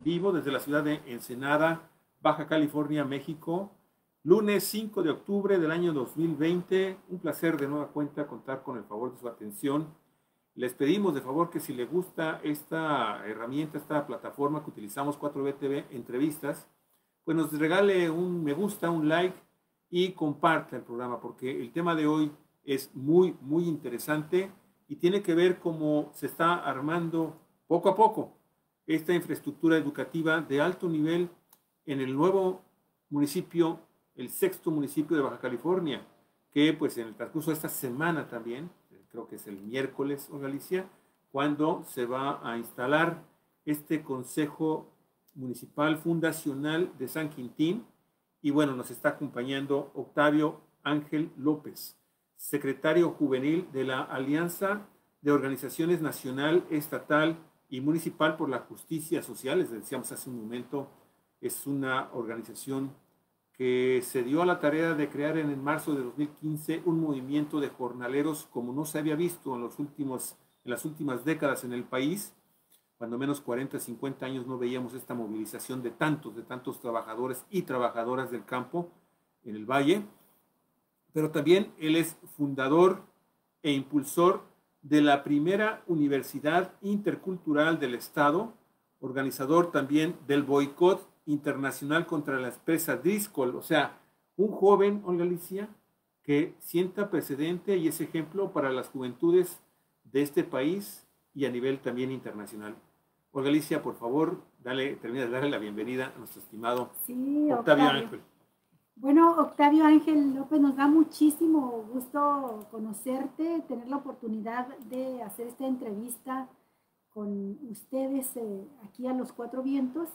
vivo desde la ciudad de Ensenada, Baja California, México. Lunes 5 de octubre del año 2020. Un placer de nueva cuenta contar con el favor de su atención. Les pedimos de favor que si le gusta esta herramienta, esta plataforma que utilizamos 4BTV Entrevistas, pues nos regale un me gusta, un like y comparta el programa, porque el tema de hoy es muy interesante y tiene que ver cómo se está armando poco a poco esta infraestructura educativa de alto nivel en el nuevo municipio, el sexto municipio de Baja California, que pues en el transcurso de esta semana también, creo que es el miércoles o Galicia, cuando se va a instalar este Consejo Municipal Fundacional de San Quintín. Y bueno, nos está acompañando Octavio Ángel López, secretario juvenil de la Alianza de Organizaciones Nacional, Estatal y Municipal por la Justicia Social. Les decíamos hace un momento, es una organización que se dio a la tarea de crear en marzo de 2015 un movimiento de jornaleros como no se había visto en las últimas décadas en el país. Cuando menos 40, 50 años no veíamos esta movilización de tantos trabajadores y trabajadoras del campo en el valle. Pero también él es fundador e impulsor de la primera universidad intercultural del Estado, organizador también del boicot internacional contra la empresa Driscoll. O sea, un joven, Olga Alicia, que sienta precedente y es ejemplo para las juventudes de este país y a nivel también internacional. Olga Alicia, por favor, termina de darle la bienvenida a nuestro estimado Octavio Ángel. Bueno, Octavio Ángel López, nos da muchísimo gusto conocerte, tener la oportunidad de hacer esta entrevista con ustedes aquí a los Cuatro Vientos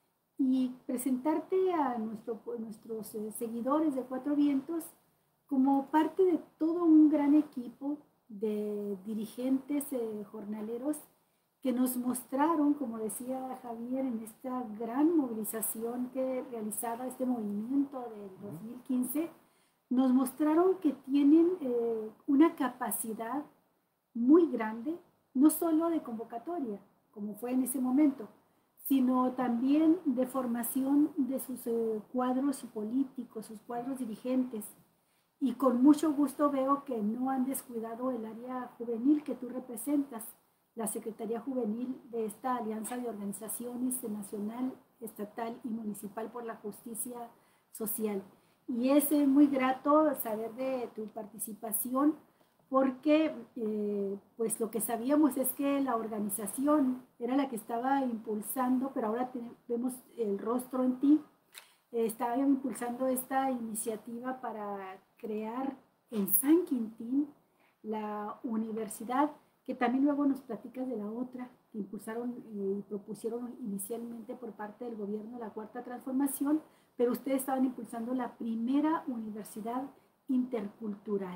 y presentarte a nuestros seguidores de Cuatro Vientos como parte de todo un gran equipo de dirigentes jornaleros que nos mostraron, como decía Javier, en esta gran movilización que realizaba este movimiento del 2015, nos mostraron que tienen una capacidad muy grande, no solo de convocatoria, como fue en ese momento, sino también de formación de sus cuadros políticos, sus cuadros dirigentes. Y con mucho gusto veo que no han descuidado el área juvenil que tú representas, la Secretaría Juvenil de esta Alianza de Organizaciones Nacional, Estatal y Municipal por la Justicia Social. Y es muy grato saber de tu participación porque pues lo que sabíamos es que la organización era la que estaba impulsando, pero ahora vemos el rostro en ti, estaba impulsando esta iniciativa para crear en San Quintín la universidad, que también luego nos platicas de la otra que impulsaron y propusieron inicialmente por parte del gobierno de la Cuarta Transformación, pero ustedes estaban impulsando la primera universidad intercultural.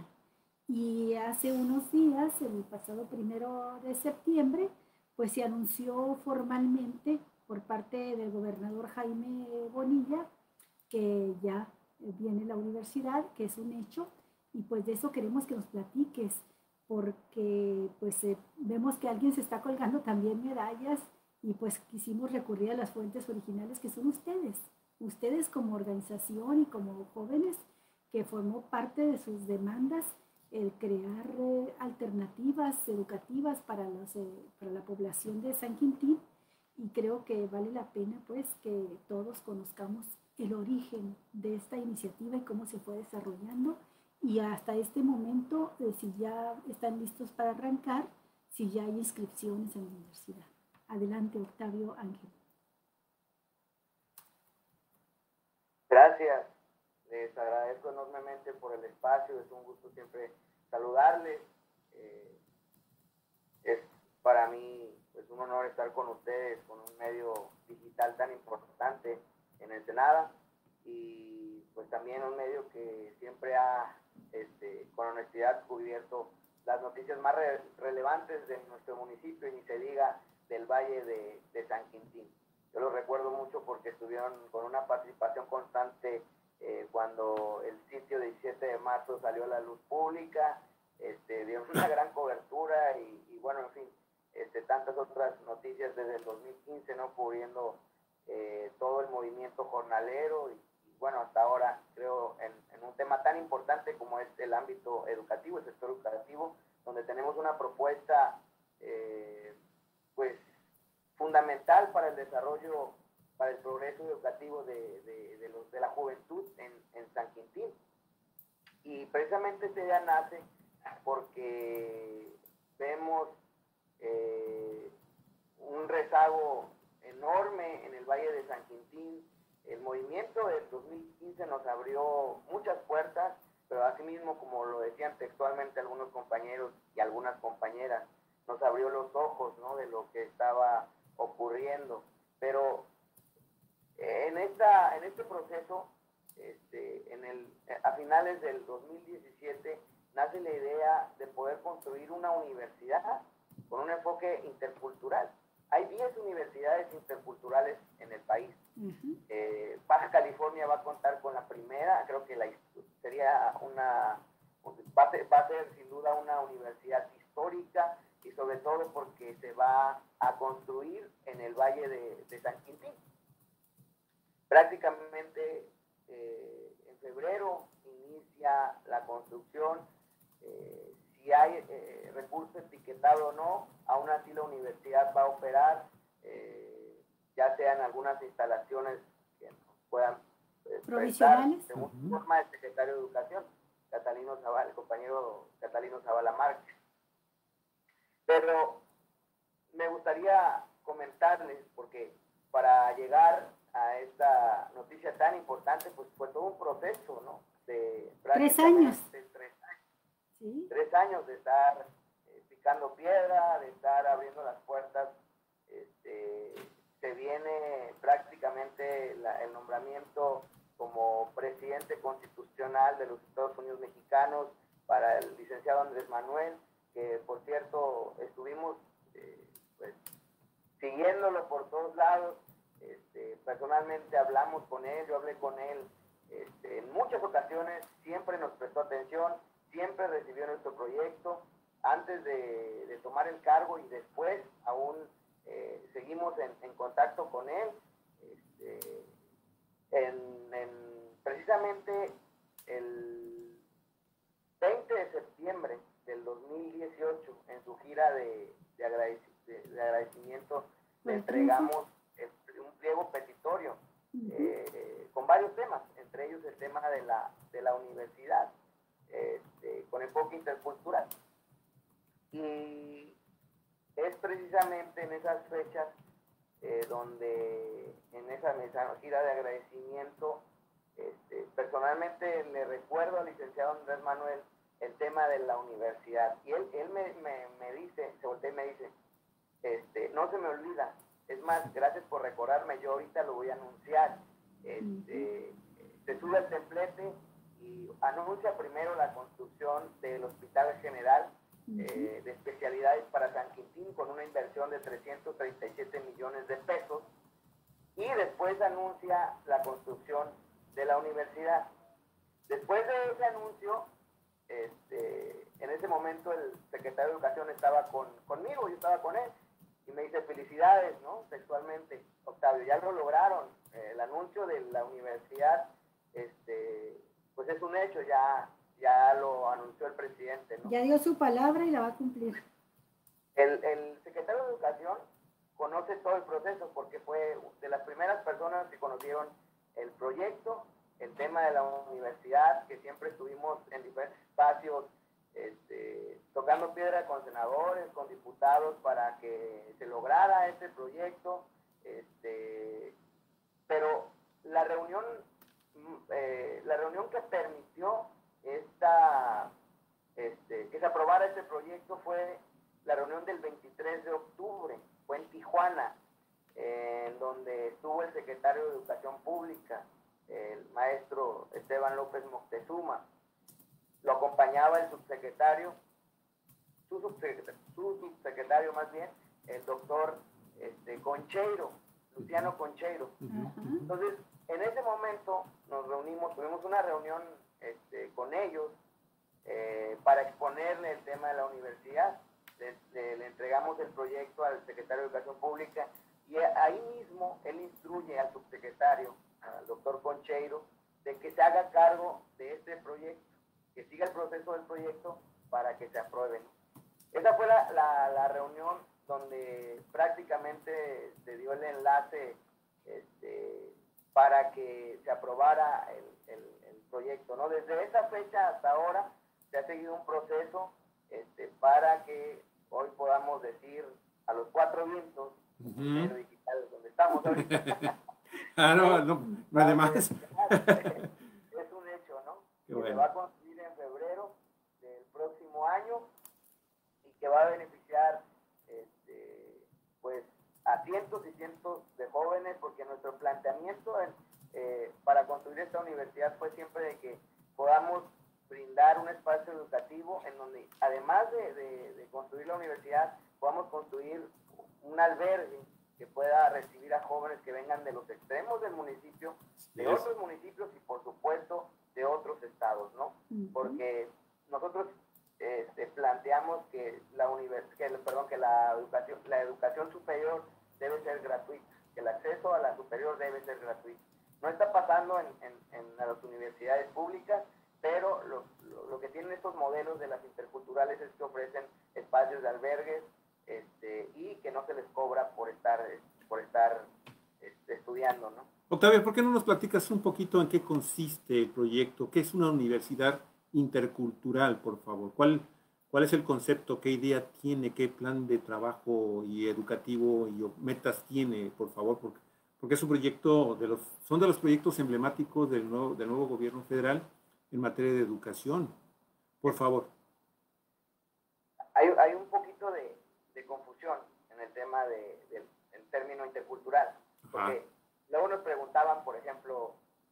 Y hace unos días, el pasado 1 de septiembre, pues se anunció formalmente por parte del gobernador Jaime Bonilla que ya viene la universidad, que es un hecho, y pues de eso queremos que nos platiques, porque pues vemos que alguien se está colgando también medallas y pues quisimos recurrir a las fuentes originales que son ustedes como organización y como jóvenes que formó parte de sus demandas el crear alternativas educativas para la población de San Quintín, y creo que vale la pena pues que todos conozcamos el origen de esta iniciativa y cómo se fue desarrollando. Y hasta este momento, si ya están listos para arrancar, si ya hay inscripciones en la universidad. Adelante, Octavio Ángel. Gracias, les agradezco enormemente por el espacio, es un gusto siempre saludarles. Es para mí pues, un honor estar con ustedes, con un medio digital tan importante en Ensenada, y pues también un medio que siempre ha con honestidad cubierto las noticias más relevantes de nuestro municipio, y ni se diga del Valle de San Quintín. Yo los recuerdo mucho porque estuvieron con una participación constante cuando el sitio 17 de marzo salió a la luz pública, dieron una gran cobertura y bueno, en fin, tantas otras noticias desde el 2015, ¿no? Cubriendo movimiento jornalero y bueno, hasta ahora creo en un tema tan importante como es el ámbito educativo, el sector educativo, donde tenemos una propuesta pues fundamental para el desarrollo, para el progreso educativo de la juventud en San Quintín. Y precisamente esta idea nace porque vemos un rezago enorme en el Valle de San Quintín. El movimiento del 2015 nos abrió muchas puertas, pero asimismo, como lo decían textualmente algunos compañeros y algunas compañeras, nos abrió los ojos, ¿no?, de lo que estaba ocurriendo. Pero en este proceso, a finales del 2017, nace la idea de poder construir una universidad con un enfoque intercultural. Hay 10 universidades interculturales en el país. Baja California va a contar con la primera, creo que va a ser sin duda una universidad histórica, y sobre todo porque se va a construir en el Valle de San Quintín. Prácticamente en febrero inicia la construcción. Si hay recurso etiquetado o no, aún así la universidad va a operar, ya sean algunas instalaciones que puedan provisionales, según forma del secretario de Educación, el compañero Catalino Zavala Márquez. Pero me gustaría comentarles, porque para llegar a esta noticia tan importante, pues fue todo un proceso, ¿no? De 3 años. 3 años de estar picando piedra, de estar abriendo las puertas. Se viene prácticamente el nombramiento como presidente constitucional de los Estados Unidos mexicanos para el licenciado Andrés Manuel, que por cierto estuvimos pues, siguiéndolo por todos lados. Personalmente hablamos con él, yo hablé con él en muchas ocasiones, siempre nos prestó atención, siempre recibió nuestro proyecto antes de tomar el cargo, y después aún seguimos en contacto con él. Precisamente el 20 de septiembre del 2018, en su gira de agradecimiento, le entregamos un pliego petitorio con varios temas, entre ellos el tema de la universidad, con enfoque intercultural. Y es precisamente en esas fechas donde en esa gira de agradecimiento, personalmente le recuerdo al licenciado Andrés Manuel el tema de la universidad, y él me dice, se voltea y me dice, no se me olvida, es más, gracias por recordarme, yo ahorita lo voy a anunciar. Se sube al templete y anuncia primero la construcción del Hospital General de Especialidades para San Quintín, con una inversión de 337 millones de pesos, y después anuncia la construcción de la universidad. Después de ese anuncio, en ese momento el secretario de Educación estaba conmigo, yo estaba con él, y me dice, felicidades, ¿no?, textualmente, Octavio, ya lo lograron, el anuncio de la universidad, pues es un hecho, ya lo anunció el presidente, ¿no? Ya dio su palabra y la va a cumplir. El secretario de Educación conoce todo el proceso, porque fue de las primeras personas que conocieron el proyecto, el tema de la universidad, que siempre estuvimos en diferentes espacios, tocando piedra con senadores, con diputados, para que se lograra este proyecto. Pero la reunión que permitió que se aprobara este proyecto fue la reunión del 23 de octubre, fue en Tijuana, en donde estuvo el secretario de Educación Pública, el maestro Esteban López Moctezuma. Lo acompañaba el subsecretario, su subsecretario más bien, el doctor Concheiro, Luciano Concheiro. Entonces, en ese momento nos reunimos, tuvimos una reunión con ellos para exponerle el tema de la universidad. Le entregamos el proyecto al secretario de Educación Pública, y ahí mismo él instruye al subsecretario doctor Concheiro, de que se haga cargo de este proyecto, que siga el proceso del proyecto para que se apruebe, ¿no? Esa fue la reunión donde prácticamente se dio el enlace para que se aprobara el proyecto, ¿no? Desde esa fecha hasta ahora se ha seguido un proceso para que hoy podamos decir a los cuatro vientos, en el digital, donde estamos ahorita. Además. Es un hecho, ¿no? Que se va a construir en febrero del próximo año y que va a beneficiar pues a cientos y cientos de jóvenes, porque nuestro planteamiento para construir esta universidad fue siempre de que podamos brindar un espacio educativo en donde, además de construir la universidad, podamos construir un albergue que pueda recibir a jóvenes que vengan de los extremos del municipio, de otros municipios y por supuesto de otros estados, ¿no? Porque nosotros planteamos que la educación superior debe ser gratuita, que el acceso a la superior debe ser gratuito. No está pasando en las universidades públicas, pero lo que tienen estos modelos de las interculturales es que ofrecen espacios de albergues y que no se les cobra por estar estudiando, ¿no? Octavio, ¿por qué no nos platicas un poquito en qué consiste el proyecto? ¿Qué es una universidad intercultural, por favor? ¿Cuál es el concepto? ¿Qué idea tiene? ¿Qué plan de trabajo y educativo y metas tiene, por favor? Porque es un proyecto son de los proyectos emblemáticos del nuevo gobierno federal en materia de educación. Por favor. Hay un poquito de confusión en el tema del término intercultural. Porque luego nos preguntaban, por ejemplo,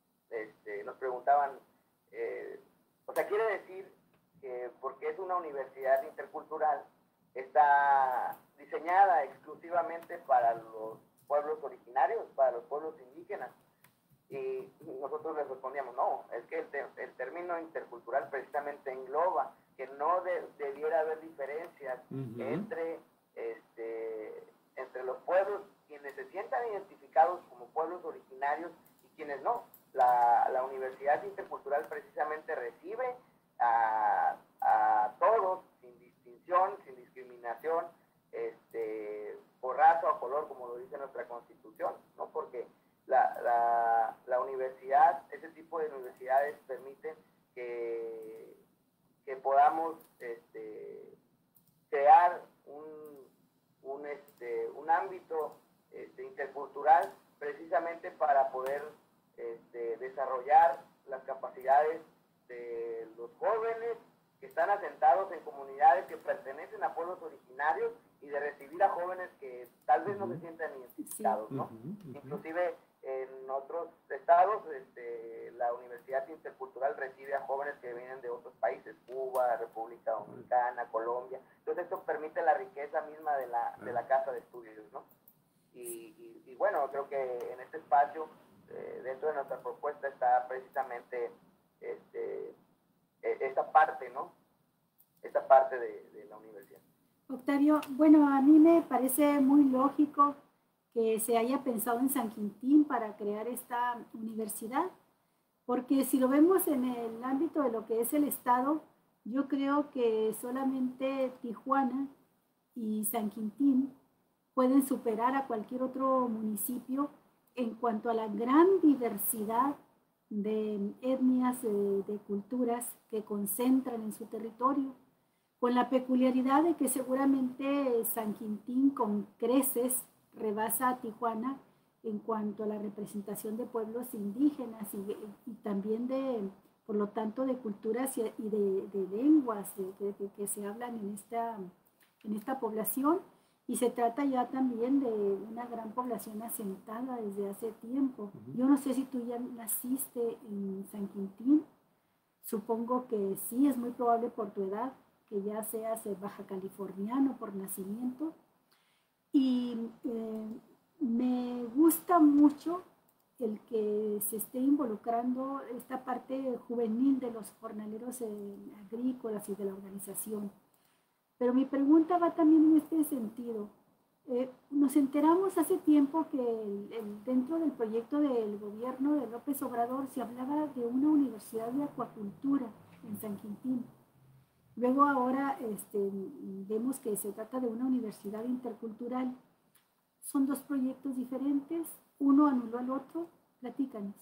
o sea, quiere decir que porque es una universidad intercultural, está diseñada exclusivamente para los pueblos originarios, para los pueblos indígenas. Y nosotros les respondíamos, no, es que el término intercultural precisamente engloba que no debiera haber diferencias entre los pueblos, quienes se sientan identificados como pueblos originarios y quienes no. La universidad intercultural precisamente recibe a todos, sin distinción, sin discriminación, por raza o color, como lo dice nuestra Constitución, ¿no? Porque la universidad, ese tipo de universidades permiten que podamos crear un ámbito intercultural precisamente para poder desarrollar las capacidades de los jóvenes que están asentados en comunidades que pertenecen a pueblos originarios y de recibir a jóvenes que tal vez no se sientan identificados, ¿no? Inclusive en otros estados la Universidad Intercultural recibe a jóvenes que vienen de otros países, Cuba, República Dominicana, Colombia. Entonces esto permite la riqueza misma de la casa de estudios, ¿no? Y bueno, creo que en este espacio, dentro de nuestra propuesta está precisamente esta parte, ¿no? Esta parte de la universidad. Octavio, bueno, a mí me parece muy lógico que se haya pensado en San Quintín para crear esta universidad, porque si lo vemos en el ámbito de lo que es el estado, yo creo que solamente Tijuana y San Quintín pueden superar a cualquier otro municipio en cuanto a la gran diversidad de etnias, de culturas que concentran en su territorio, con la peculiaridad de que seguramente San Quintín con creces rebasa a Tijuana en cuanto a la representación de pueblos indígenas y también por lo tanto, de culturas y de lenguas que se hablan en esta población. Y se trata ya también de una gran población asentada desde hace tiempo. Yo no sé si tú ya naciste en San Quintín. Supongo que sí, es muy probable por tu edad, que ya seas baja californiano por nacimiento. Y me gusta mucho el que se esté involucrando esta parte juvenil de los jornaleros agrícolas y de la organización. Pero mi pregunta va también en este sentido. Nos enteramos hace tiempo que dentro del proyecto del gobierno de López Obrador se hablaba de una universidad de acuacultura en San Quintín. Luego ahora vemos que se trata de una universidad intercultural. Son dos proyectos diferentes, uno anuló al otro. Platícanos.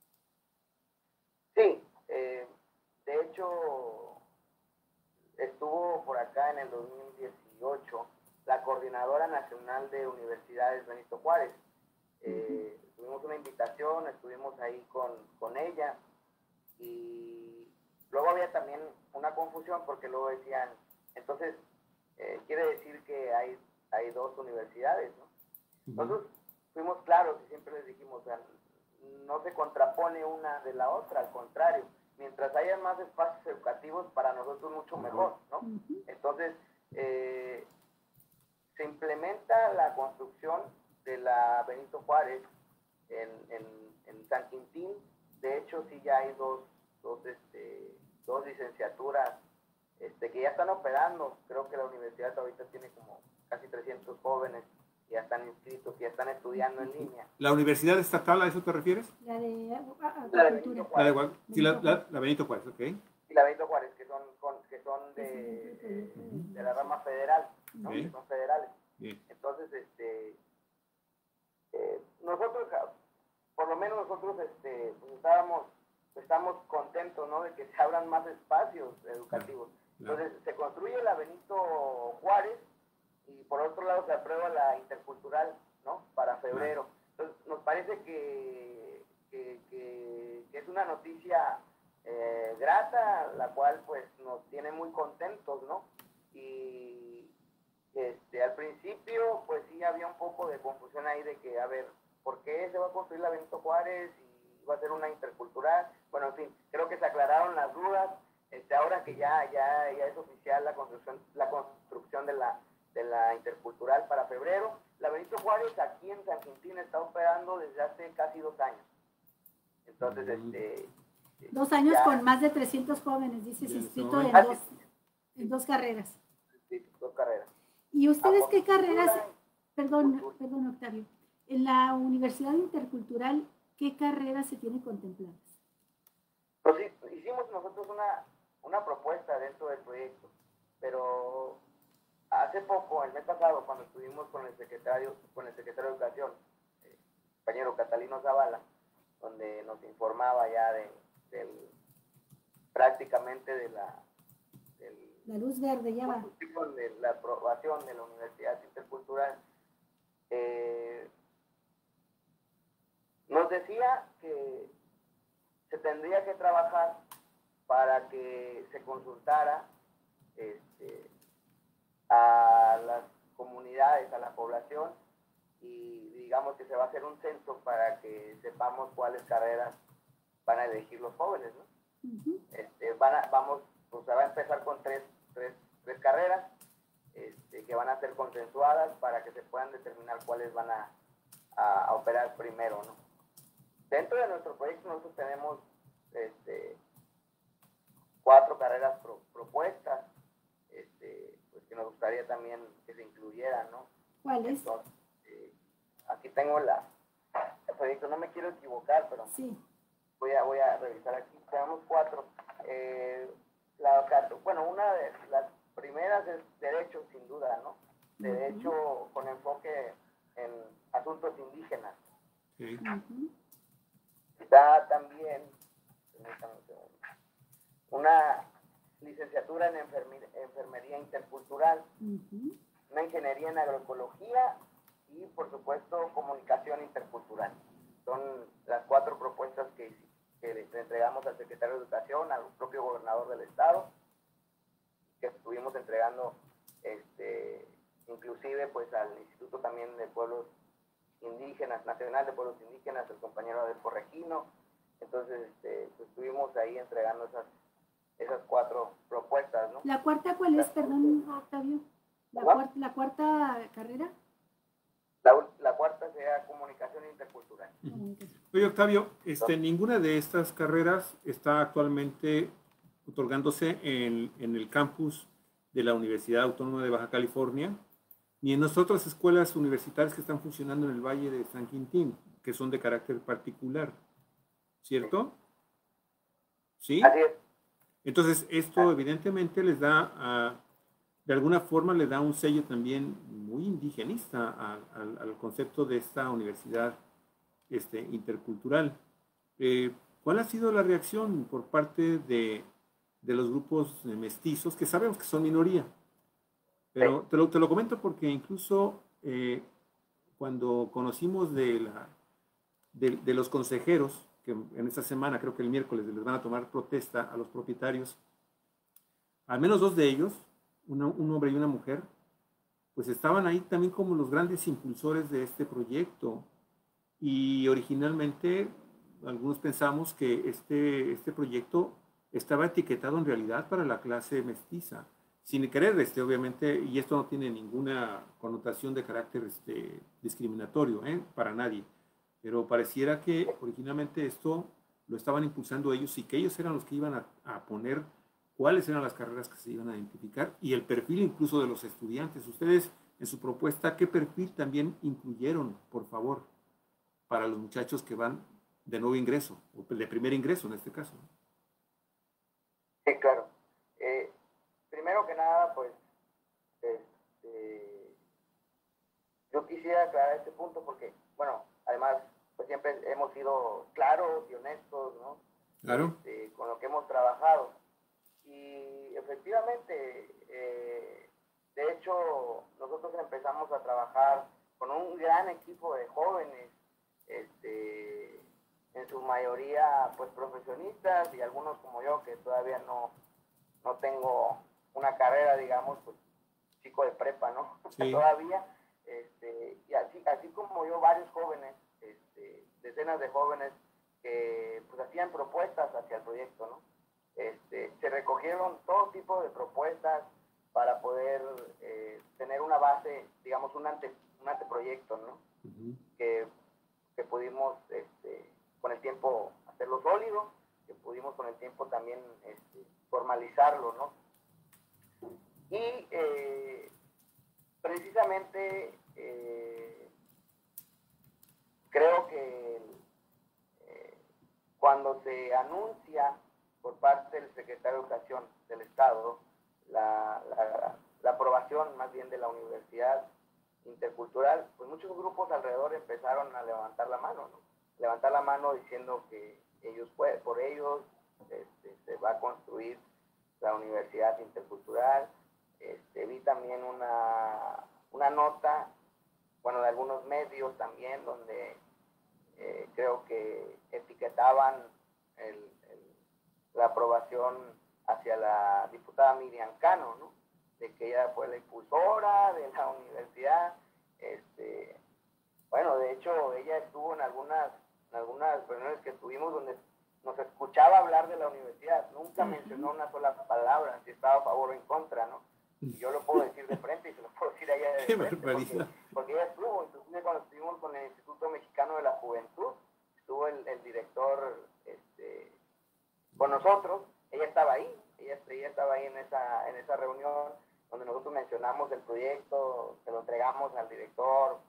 Sí, de hecho estuvo por acá en el 2018 la Coordinadora Nacional de Universidades Benito Juárez. Tuvimos una invitación, estuvimos ahí con ella y luego había también una confusión porque luego decían, entonces quiere decir que hay dos universidades, ¿no? Nosotros fuimos claros y siempre les dijimos, o sea, no se contrapone una de la otra, al contrario, mientras haya más espacios educativos para nosotros mucho mejor, ¿no? Entonces, se implementa la construcción de la Benito Juárez en San Quintín. De hecho, sí ya hay dos licenciaturas que ya están operando. Creo que la universidad ahorita tiene como casi 300 jóvenes que ya están inscritos, que ya están estudiando en línea. ¿La universidad estatal, a eso te refieres? La de Benito Juárez. Sí, la Benito Juárez, ok. Y la Benito Juárez, que son de la rama federal, ¿no? Okay. Que son federales. Bien. Entonces, nosotros, por lo menos nosotros, pues estamos contentos, ¿no? De que se abran más espacios educativos. Claro. Entonces, se construye la Benito Juárez y por otro lado se aprueba la intercultural, ¿no? Para febrero. Entonces, nos parece que es una noticia grata, la cual pues nos tiene muy contentos, ¿no? Y al principio pues sí había un poco de confusión ahí de que, a ver, ¿por qué se va a construir la Benito Juárez y va a ser una intercultural? Bueno, en fin, creo que se aclararon las dudas. Ahora que ya es oficial la construcción de la intercultural para febrero, la Benito Juárez aquí en San Quintín está operando desde hace casi 2 años. Entonces, 2 años ya, con más de 300 jóvenes, dices, inscrito en dos carreras. Sí, 2 carreras. ¿Y ustedes qué carreras? Perdón, Octavio. En la Universidad Intercultural, ¿qué carreras se tienen contempladas? Pues sí, hicimos nosotros una propuesta dentro del proyecto, pero hace poco, el mes pasado, cuando estuvimos con el secretario de Educación, el compañero Catalino Zavala, donde nos informaba ya prácticamente de la luz verde ya va. De la aprobación de la Universidad Intercultural, nos decía que se tendría que trabajar para que se consultara a las comunidades, a la población, y digamos que se va a hacer un censo para que sepamos cuáles carreras van a elegir los jóvenes, ¿no? Pues se va a empezar con tres carreras que van a ser consensuadas para que se puedan determinar cuáles van a operar primero, ¿no? Dentro de nuestro proyecto nosotros tenemos 4 carreras propuestas, pues que nos gustaría también que se incluyeran, ¿no? ¿Cuáles? Entonces, aquí tengo el proyecto, no me quiero equivocar, pero sí. Voy a revisar aquí. Tenemos 4. Una de las primeras es Derecho, sin duda, ¿no? Derecho con enfoque en asuntos indígenas. Sí. Está también una licenciatura en enfermería intercultural, una ingeniería en agroecología y, por supuesto, comunicación intercultural. Son las 4 propuestas que le entregamos al secretario de Educación, al propio gobernador del estado, que estuvimos entregando inclusive pues al Instituto también de Pueblos Indígenas, Nacional de Pueblos Indígenas, el compañero Adelfo Regino. Entonces pues estuvimos ahí entregando esas 4 propuestas, ¿no? ¿La cuarta cuál es, perdón, Octavio? ¿La cuarta carrera? La cuarta sería comunicación intercultural. Oye, Octavio, ninguna de estas carreras está actualmente otorgándose en el campus de la Universidad Autónoma de Baja California, ni en las otras escuelas universitarias que están funcionando en el Valle de San Quintín, que son de carácter particular, ¿cierto? ¿Sí? Así es. Entonces, esto evidentemente les da, de alguna forma, le da un sello también muy indigenista al concepto de esta universidad intercultural. ¿Cuál ha sido la reacción por parte de los grupos mestizos, que sabemos que son minoría? Pero te lo comento porque incluso cuando conocimos de los consejeros, que en esta semana, creo que el miércoles, les van a tomar protesta a los propietarios, al menos 2 de ellos, un hombre y una mujer, pues estaban ahí también como los grandes impulsores de este proyecto. Y originalmente algunos pensamos que este proyecto estaba etiquetado en realidad para la clase mestiza, sin querer, obviamente, y esto no tiene ninguna connotación de carácter discriminatorio, para nadie, pero pareciera que originalmente esto lo estaban impulsando ellos y que ellos eran los que iban a poner cuáles eran las carreras que se iban a identificar y el perfil incluso de los estudiantes. Ustedes, en su propuesta, ¿qué perfil también incluyeron, por favor, para los muchachos que van de nuevo ingreso, o de primer ingreso en este caso? Sí, claro. Primero que nada, pues, yo quisiera aclarar este punto porque, bueno, además, pues siempre hemos sido claros y honestos, ¿no? Claro. Con lo que hemos trabajado. Y efectivamente, de hecho, nosotros empezamos a trabajar con un gran equipo de jóvenes, en su mayoría pues profesionistas y algunos como yo que todavía no tengo una carrera, digamos, pues chico de prepa, ¿no? Sí. Todavía, y así como yo, varios jóvenes, decenas de jóvenes que pues hacían propuestas hacia el proyecto, ¿no? Se recogieron todo tipo de propuestas para poder tener una base, digamos, un anteproyecto, ¿no? Que pudimos con el tiempo hacerlo sólido, que pudimos con el tiempo también formalizarlo, ¿no? Y precisamente creo que cuando se anuncia por parte del secretario de Educación del Estado la aprobación más bien de la universidad intercultural, pues muchos grupos alrededor empezaron a levantar la mano, ¿no? Levantar la mano diciendo que por ellos se va a construir la universidad intercultural. Vi también una nota, bueno, de algunos medios también, donde creo que etiquetaban la aprobación hacia la diputada Miriam Cano, ¿no? De que ella fue la impulsora de la universidad. Bueno, de hecho, ella estuvo en algunas reuniones que tuvimos donde nos escuchaba hablar de la universidad. Nunca mencionó una sola palabra, si estaba a favor o en contra, ¿no? Y yo lo puedo decir de frente y se lo puedo decir a ella de frente, porque ella estuvo, inclusive cuando estuvimos con el Instituto Mexicano de la Juventud, estuvo el director con nosotros, ella estaba ahí en esa reunión donde nosotros mencionamos el proyecto, se lo entregamos al director,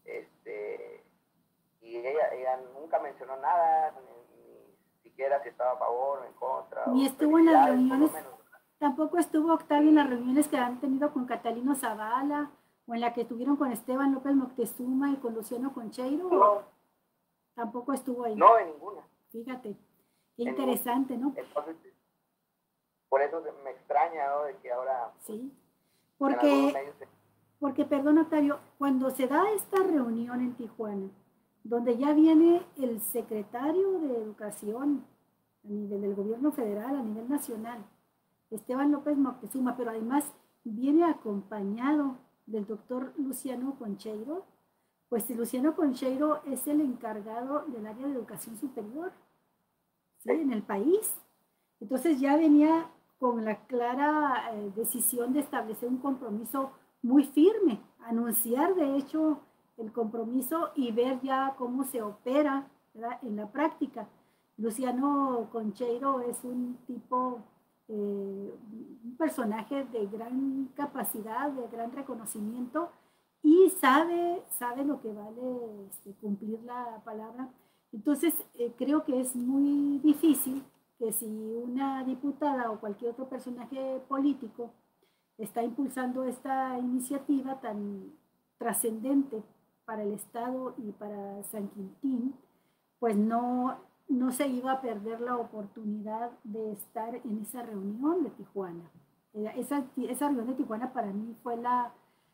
y ella nunca mencionó nada, ni siquiera si estaba a favor o en contra. Ni estuvo en las reuniones, tampoco estuvo Octavio en las reuniones que han tenido con Catalino Zavala, o en la que estuvieron con Esteban López Moctezuma y con Luciano Concheiro. No. Tampoco estuvo ahí. No, en ninguna. Fíjate, qué interesante, ¿no? Entonces, por eso me extraña, ¿no? De que ahora... Sí, porque, perdón, Octavio, cuando se da esta reunión en Tijuana, donde ya viene el secretario de Educación a nivel del gobierno federal, a nivel nacional, Esteban López Moctezuma, pero además viene acompañado del doctor Luciano Concheiro, pues Luciano Concheiro es el encargado del área de educación superior, ¿sí? En el país. Entonces ya venía con la clara decisión de establecer un compromiso muy firme, anunciar de hecho el compromiso y ver ya cómo se opera, ¿verdad?, en la práctica. Luciano Concheiro es un tipo, un personaje de gran capacidad, de gran reconocimiento, y sabe lo que vale cumplir la palabra. Entonces, creo que es muy difícil que si una diputada o cualquier otro personaje político está impulsando esta iniciativa tan trascendente para el Estado y para San Quintín, pues no se iba a perder la oportunidad de estar en esa reunión de Tijuana. Esa reunión de Tijuana para mí fue la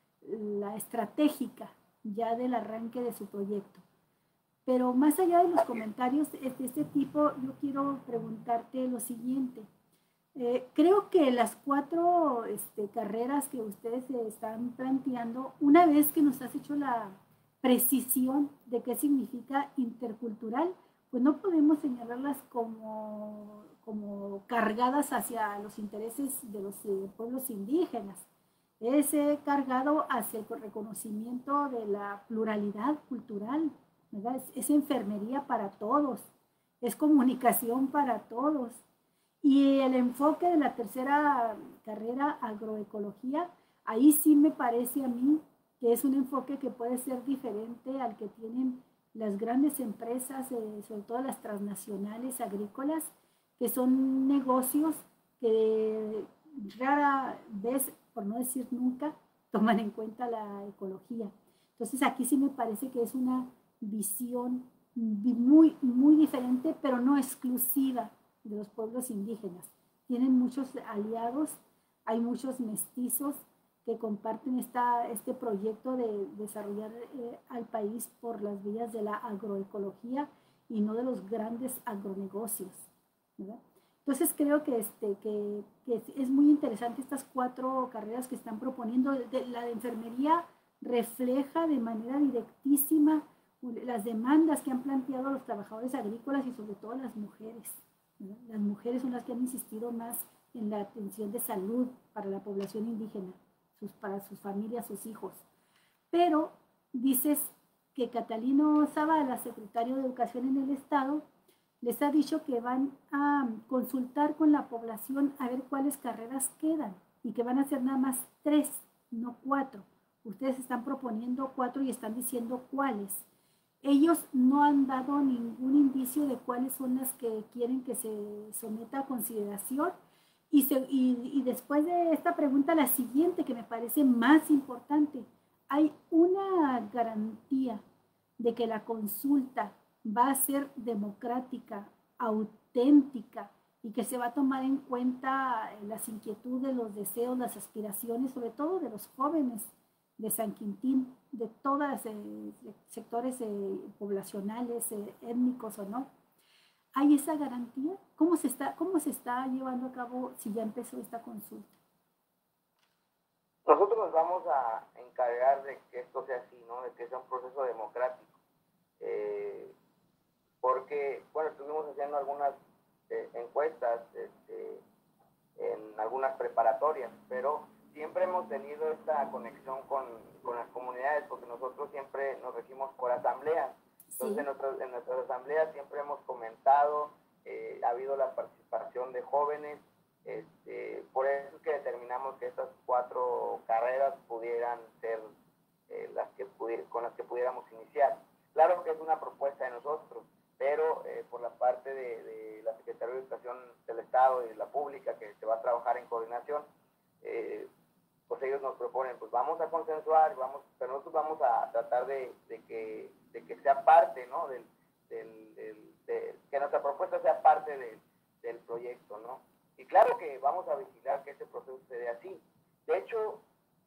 estratégica ya del arranque de su proyecto. Pero más allá de los comentarios de este tipo, yo quiero preguntarte lo siguiente. Creo que las 4 carreras que ustedes están planteando, una vez que nos has hecho la precisión de qué significa intercultural, pues no podemos señalarlas como cargadas hacia los intereses de los pueblos indígenas. Es cargado hacia el reconocimiento de la pluralidad cultural, ¿verdad? Es enfermería para todos, es comunicación para todos. Y el enfoque de la tercera carrera, agroecología, ahí sí me parece a mí que es un enfoque que puede ser diferente al que tienen las grandes empresas, sobre todo las transnacionales agrícolas, que son negocios que rara vez, por no decir nunca, toman en cuenta la ecología. Entonces aquí sí me parece que es una visión muy, muy diferente, pero no exclusiva de los pueblos indígenas. Tienen muchos aliados, hay muchos mestizos que comparten este proyecto de desarrollar al país por las vías de la agroecología y no de los grandes agronegocios, ¿verdad? Entonces creo que es muy interesante estas 4 carreras que están proponiendo. La de enfermería refleja de manera directísima las demandas que han planteado los trabajadores agrícolas y sobre todo las mujeres, ¿verdad? Las mujeres son las que han insistido más en la atención de salud para la población indígena, para sus familias, sus hijos. Pero dices que Catalino Zavala, secretario de Educación en el Estado, les ha dicho que van a consultar con la población a ver cuáles carreras quedan y que van a ser nada más 3, no 4. Ustedes están proponiendo 4 y están diciendo cuáles. Ellos no han dado ningún indicio de cuáles son las que quieren que se someta a consideración. Y después de esta pregunta, la siguiente que me parece más importante, ¿hay una garantía de que la consulta va a ser democrática, auténtica y que se va a tomar en cuenta las inquietudes, los deseos, las aspiraciones, sobre todo de los jóvenes de San Quintín, de todos los sectores poblacionales, étnicos o no? ¿Hay esa garantía? ¿Cómo se está llevando a cabo si ya empezó esta consulta? Nosotros nos vamos a encargar de que esto sea así, ¿no? De que sea un proceso democrático. Porque, bueno, estuvimos haciendo algunas encuestas en algunas preparatorias, pero siempre hemos tenido esta conexión con las comunidades, porque nosotros siempre nos regimos por asambleas. Entonces, sí, en nuestras asambleas siempre hemos comentado, ha habido la participación de jóvenes, por eso es que determinamos que estas 4 carreras pudieran ser con las que pudiéramos iniciar. Claro que es una propuesta de nosotros, pero por la parte de la Secretaría de Educación del Estado y de la Pública, que se va a trabajar en coordinación, pues ellos nos proponen, pues vamos a consensuar, pero nosotros vamos a tratar de que sea parte, ¿no? Que nuestra propuesta sea parte del proyecto, ¿no? Y claro que vamos a vigilar que este proceso se dé así. De hecho,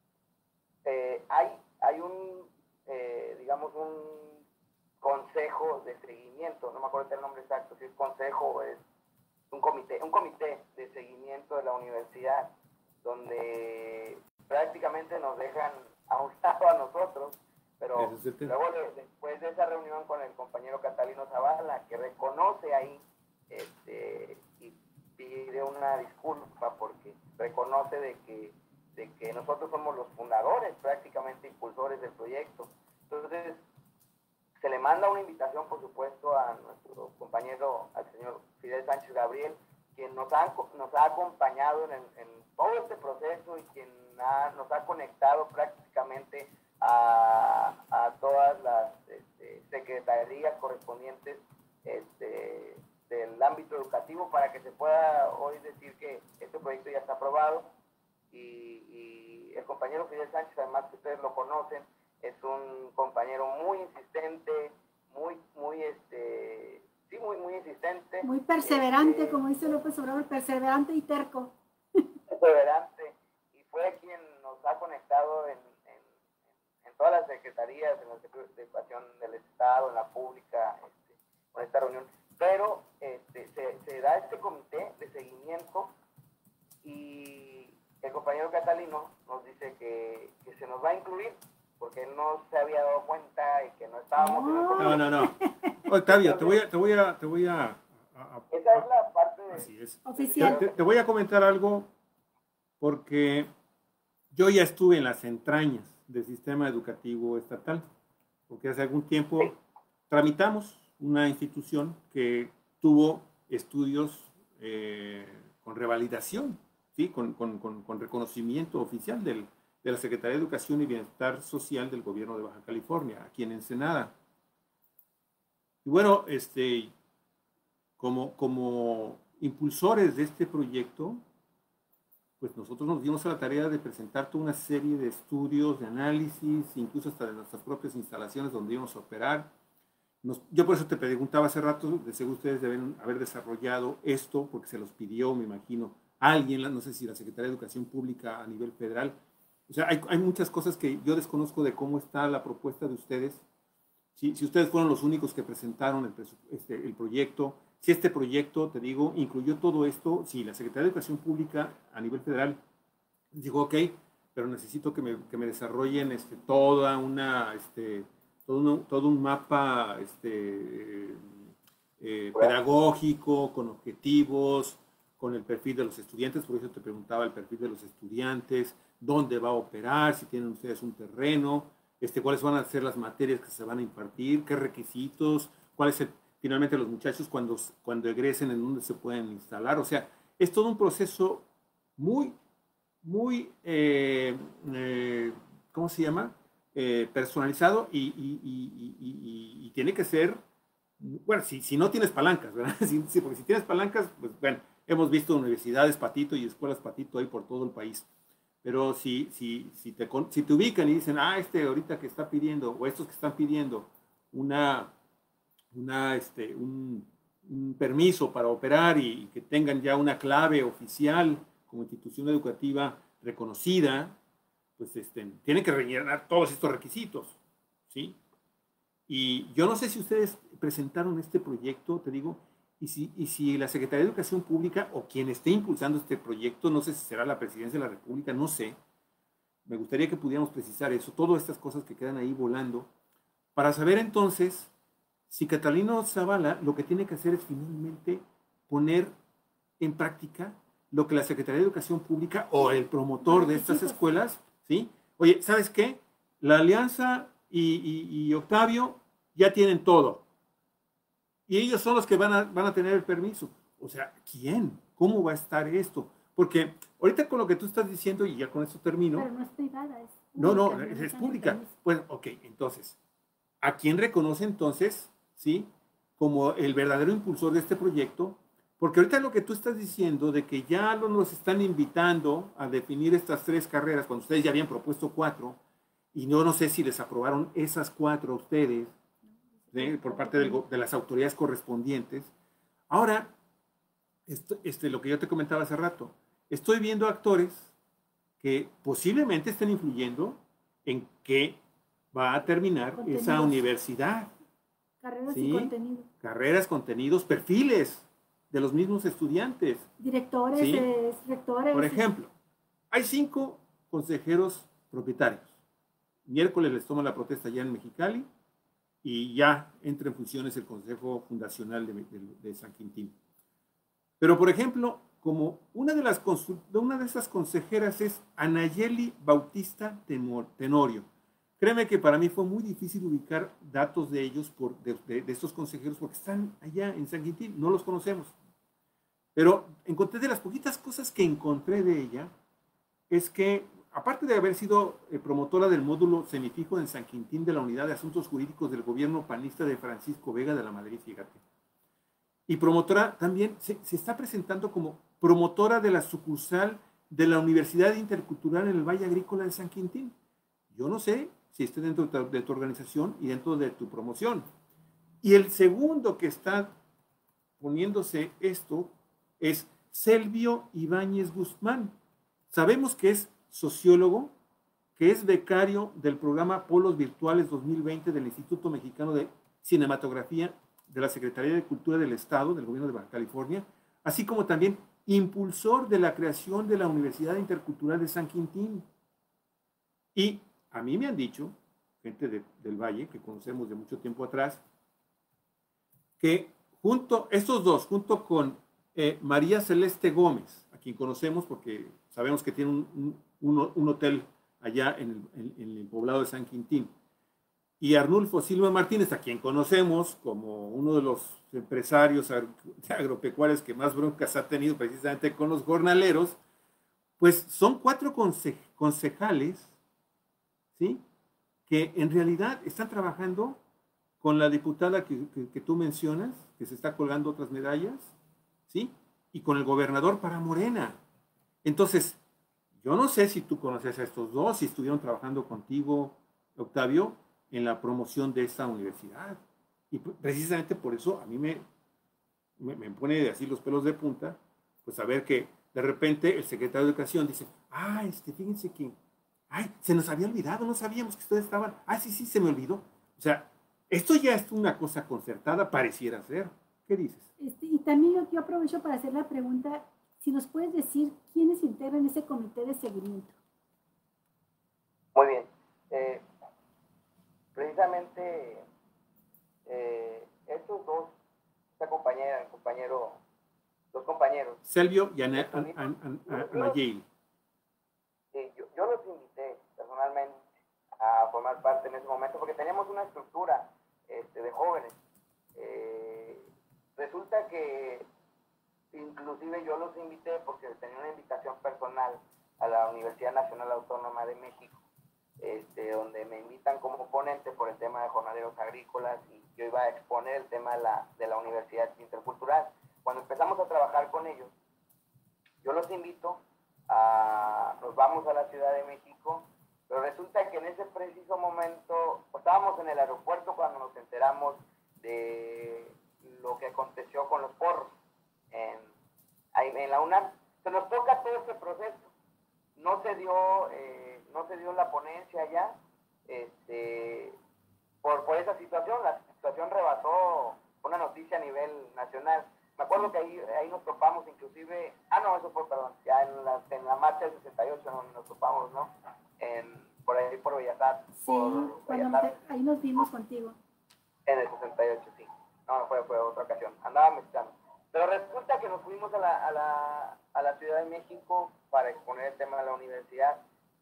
hay digamos, un consejo de seguimiento, no me acuerdo el nombre exacto, si es consejo o es un comité de seguimiento de la universidad, donde prácticamente nos dejan a un lado a nosotros, pero luego después de esa reunión con el compañero Catalino Zavala, que reconoce ahí y pide una disculpa porque reconoce de que nosotros somos los fundadores, prácticamente impulsores del proyecto. Entonces, se le manda una invitación, por supuesto, a nuestro compañero, al señor Fidel Sánchez Gabriel, quien nos ha acompañado en todo este proceso y quien nos ha conectado prácticamente a a todas las secretarías correspondientes del ámbito educativo para que se pueda hoy decir que este proyecto ya está aprobado. Y el compañero Fidel Sánchez, además que ustedes lo conocen, es un compañero muy insistente, muy insistente. Muy perseverante, como dice López Obrador, perseverante y terco. Perseverante, y fue quien nos ha conectado en todas las secretarías, en la Secretaría de Educación del Estado, en la pública, con esta reunión. Pero se da este comité de seguimiento y el compañero Catalino nos dice que se nos va a incluir porque él no se había dado cuenta y que no estábamos en el comité. No. Octavio, te voy a esa es la parte así es. Oficial. Te voy a comentar algo porque yo ya estuve en las entrañas del sistema educativo estatal, porque hace algún tiempo tramitamos una institución que tuvo estudios con revalidación, ¿sí? con reconocimiento oficial de la Secretaría de Educación y Bienestar Social del Gobierno de Baja California, aquí en Ensenada. Y bueno, como impulsores de este proyecto, pues nosotros nos dimos a la tarea de presentar toda una serie de estudios, de análisis, incluso hasta de nuestras propias instalaciones donde íbamos a operar. Yo por eso te preguntaba hace rato, de seguro ustedes deben haber desarrollado esto, porque se los pidió, me imagino, alguien, no sé si la Secretaría de Educación Pública a nivel federal. O sea, hay muchas cosas que yo desconozco de cómo está la propuesta de ustedes. Si ustedes fueron los únicos que presentaron el proyecto, si este proyecto, te digo, incluyó todo esto, si la Secretaría de Educación Pública a nivel federal dijo, ok, pero necesito que me desarrollen todo un mapa pedagógico, con objetivos, con el perfil de los estudiantes, por eso te preguntaba el perfil de los estudiantes, dónde va a operar, si tienen ustedes un terreno, cuáles van a ser las materias que se van a impartir, qué requisitos, finalmente los muchachos cuando egresen en dónde se pueden instalar. O sea, es todo un proceso muy, ¿cómo se llama? Personalizado y tiene que ser, bueno, si no tienes palancas, ¿verdad? Porque si tienes palancas, pues bueno, hemos visto universidades patito y escuelas patito ahí por todo el país. Pero si te ubican y dicen, ahorita que está pidiendo, o estos que están pidiendo un permiso para operar y que tengan ya una clave oficial como institución educativa reconocida, pues tienen que rellenar todos estos requisitos, ¿sí? Y yo no sé si ustedes presentaron este proyecto, te digo, y si la Secretaría de Educación Pública o quien esté impulsando este proyecto, no sé si será la Presidencia de la República, no sé, me gustaría que pudiéramos precisar eso, todas estas cosas que quedan ahí volando, para saber entonces si Catalino Zavala lo que tiene que hacer es finalmente poner en práctica lo que la Secretaría de Educación Pública o el promotor de estas escuelas, ¿sí? Oye, ¿sabes qué? La Alianza y Octavio ya tienen todo. Y ellos son los que van a tener el permiso. O sea, ¿quién? ¿Cómo va a estar esto? Porque ahorita con lo que tú estás diciendo, y ya con esto termino. Pero no es privada, es pública. No, es pública. Pues, ok, entonces, ¿a quién reconoce entonces, sí, como el verdadero impulsor de este proyecto? Porque ahorita lo que tú estás diciendo de que ya nos están invitando a definir estas 3 carreras, cuando ustedes ya habían propuesto 4, y no sé si les aprobaron esas 4 a ustedes, por parte de las autoridades correspondientes. Ahora, lo que yo te comentaba hace rato, estoy viendo actores que posiblemente estén influyendo en qué va a terminar esa universidad. Carreras ¿sí? y contenidos. Carreras, contenidos, perfiles de los mismos estudiantes. Directores, ¿sí? rectores. Por ejemplo, hay 5 consejeros propietarios. Miércoles les toman la protesta ya en Mexicali y ya entra en funciones el Consejo Fundacional de San Quintín. Pero, por ejemplo, como una de esas consejeras es Anayeli Bautista Tenorio. Créeme que para mí fue muy difícil ubicar datos de ellos, de estos consejeros, porque están allá en San Quintín, no los conocemos. Pero encontré de las poquitas cosas que encontré de ella, es que aparte de haber sido promotora del módulo semifijo en San Quintín de la Unidad de Asuntos Jurídicos del gobierno panista de Francisco Vega de la Madrid, fíjate. Y promotora también se está presentando como promotora de la sucursal de la Universidad Intercultural en el Valle Agrícola de San Quintín. Yo no sé si esté dentro de tu organización y dentro de tu promoción. Y el segundo que está poniéndose esto es Selvio Ibáñez Guzmán. Sabemos que es sociólogo, que es becario del programa Polos Virtuales 2020 del Instituto Mexicano de Cinematografía de la Secretaría de Cultura del Estado, del Gobierno de Baja California, así como también impulsor de la creación de la Universidad Intercultural de San Quintín. Y a mí me han dicho, gente del Valle, que conocemos de mucho tiempo atrás, que estos dos, junto con María Celeste Gómez, a quien conocemos porque sabemos que tiene un hotel allá en el poblado de San Quintín, y Arnulfo Silva Martínez, a quien conocemos como uno de los empresarios agropecuarios que más broncas ha tenido precisamente con los jornaleros, pues son 4 concejales, ¿sí?, que en realidad están trabajando con la diputada que tú mencionas, que se está colgando otras medallas, ¿sí?, y con el gobernador para Morena. Entonces, yo no sé si tú conoces a estos dos, si estuvieron trabajando contigo, Octavio, en la promoción de esta universidad. Y precisamente por eso a mí me pone así los pelos de punta, pues saber que de repente el secretario de Educación dice, fíjense que, se nos había olvidado, no sabíamos que ustedes estaban, sí, se me olvidó. O sea, esto ya es una cosa concertada, pareciera ser. ¿Qué dices? Y también yo aprovecho para hacer la pregunta, si nos puedes decir quiénes integran ese comité de seguimiento. Muy bien. Precisamente estos dos, esta compañera, dos compañeros. Selvio y Anayeli. Yo los invité personalmente a formar parte en ese momento porque teníamos una estructura de jóvenes. Resulta que inclusive yo los invité porque tenía una invitación personal a la Universidad Nacional Autónoma de México, donde me invitan como ponente por el tema de jornaleros agrícolas y yo iba a exponer el tema de la Universidad Intercultural. Cuando empezamos a trabajar con ellos, yo los invito nos vamos a la Ciudad de México, pero resulta que en ese preciso momento estábamos en el aeropuerto cuando nos enteramos de lo que aconteció con los porros en la UNAM. Se nos toca todo este proceso. No se dio la ponencia ya por esa situación. La situación rebasó una noticia a nivel nacional. Me acuerdo que ahí nos topamos inclusive, eso fue, perdón, ya en la marcha del 68 nos topamos, ¿no? Por ahí por Bellas Artes. Sí, ahí nos vimos contigo. En el 68, sí. No, fue otra ocasión. Andaba mexicano. Pero resulta que nos fuimos a la Ciudad de México para exponer el tema de la universidad.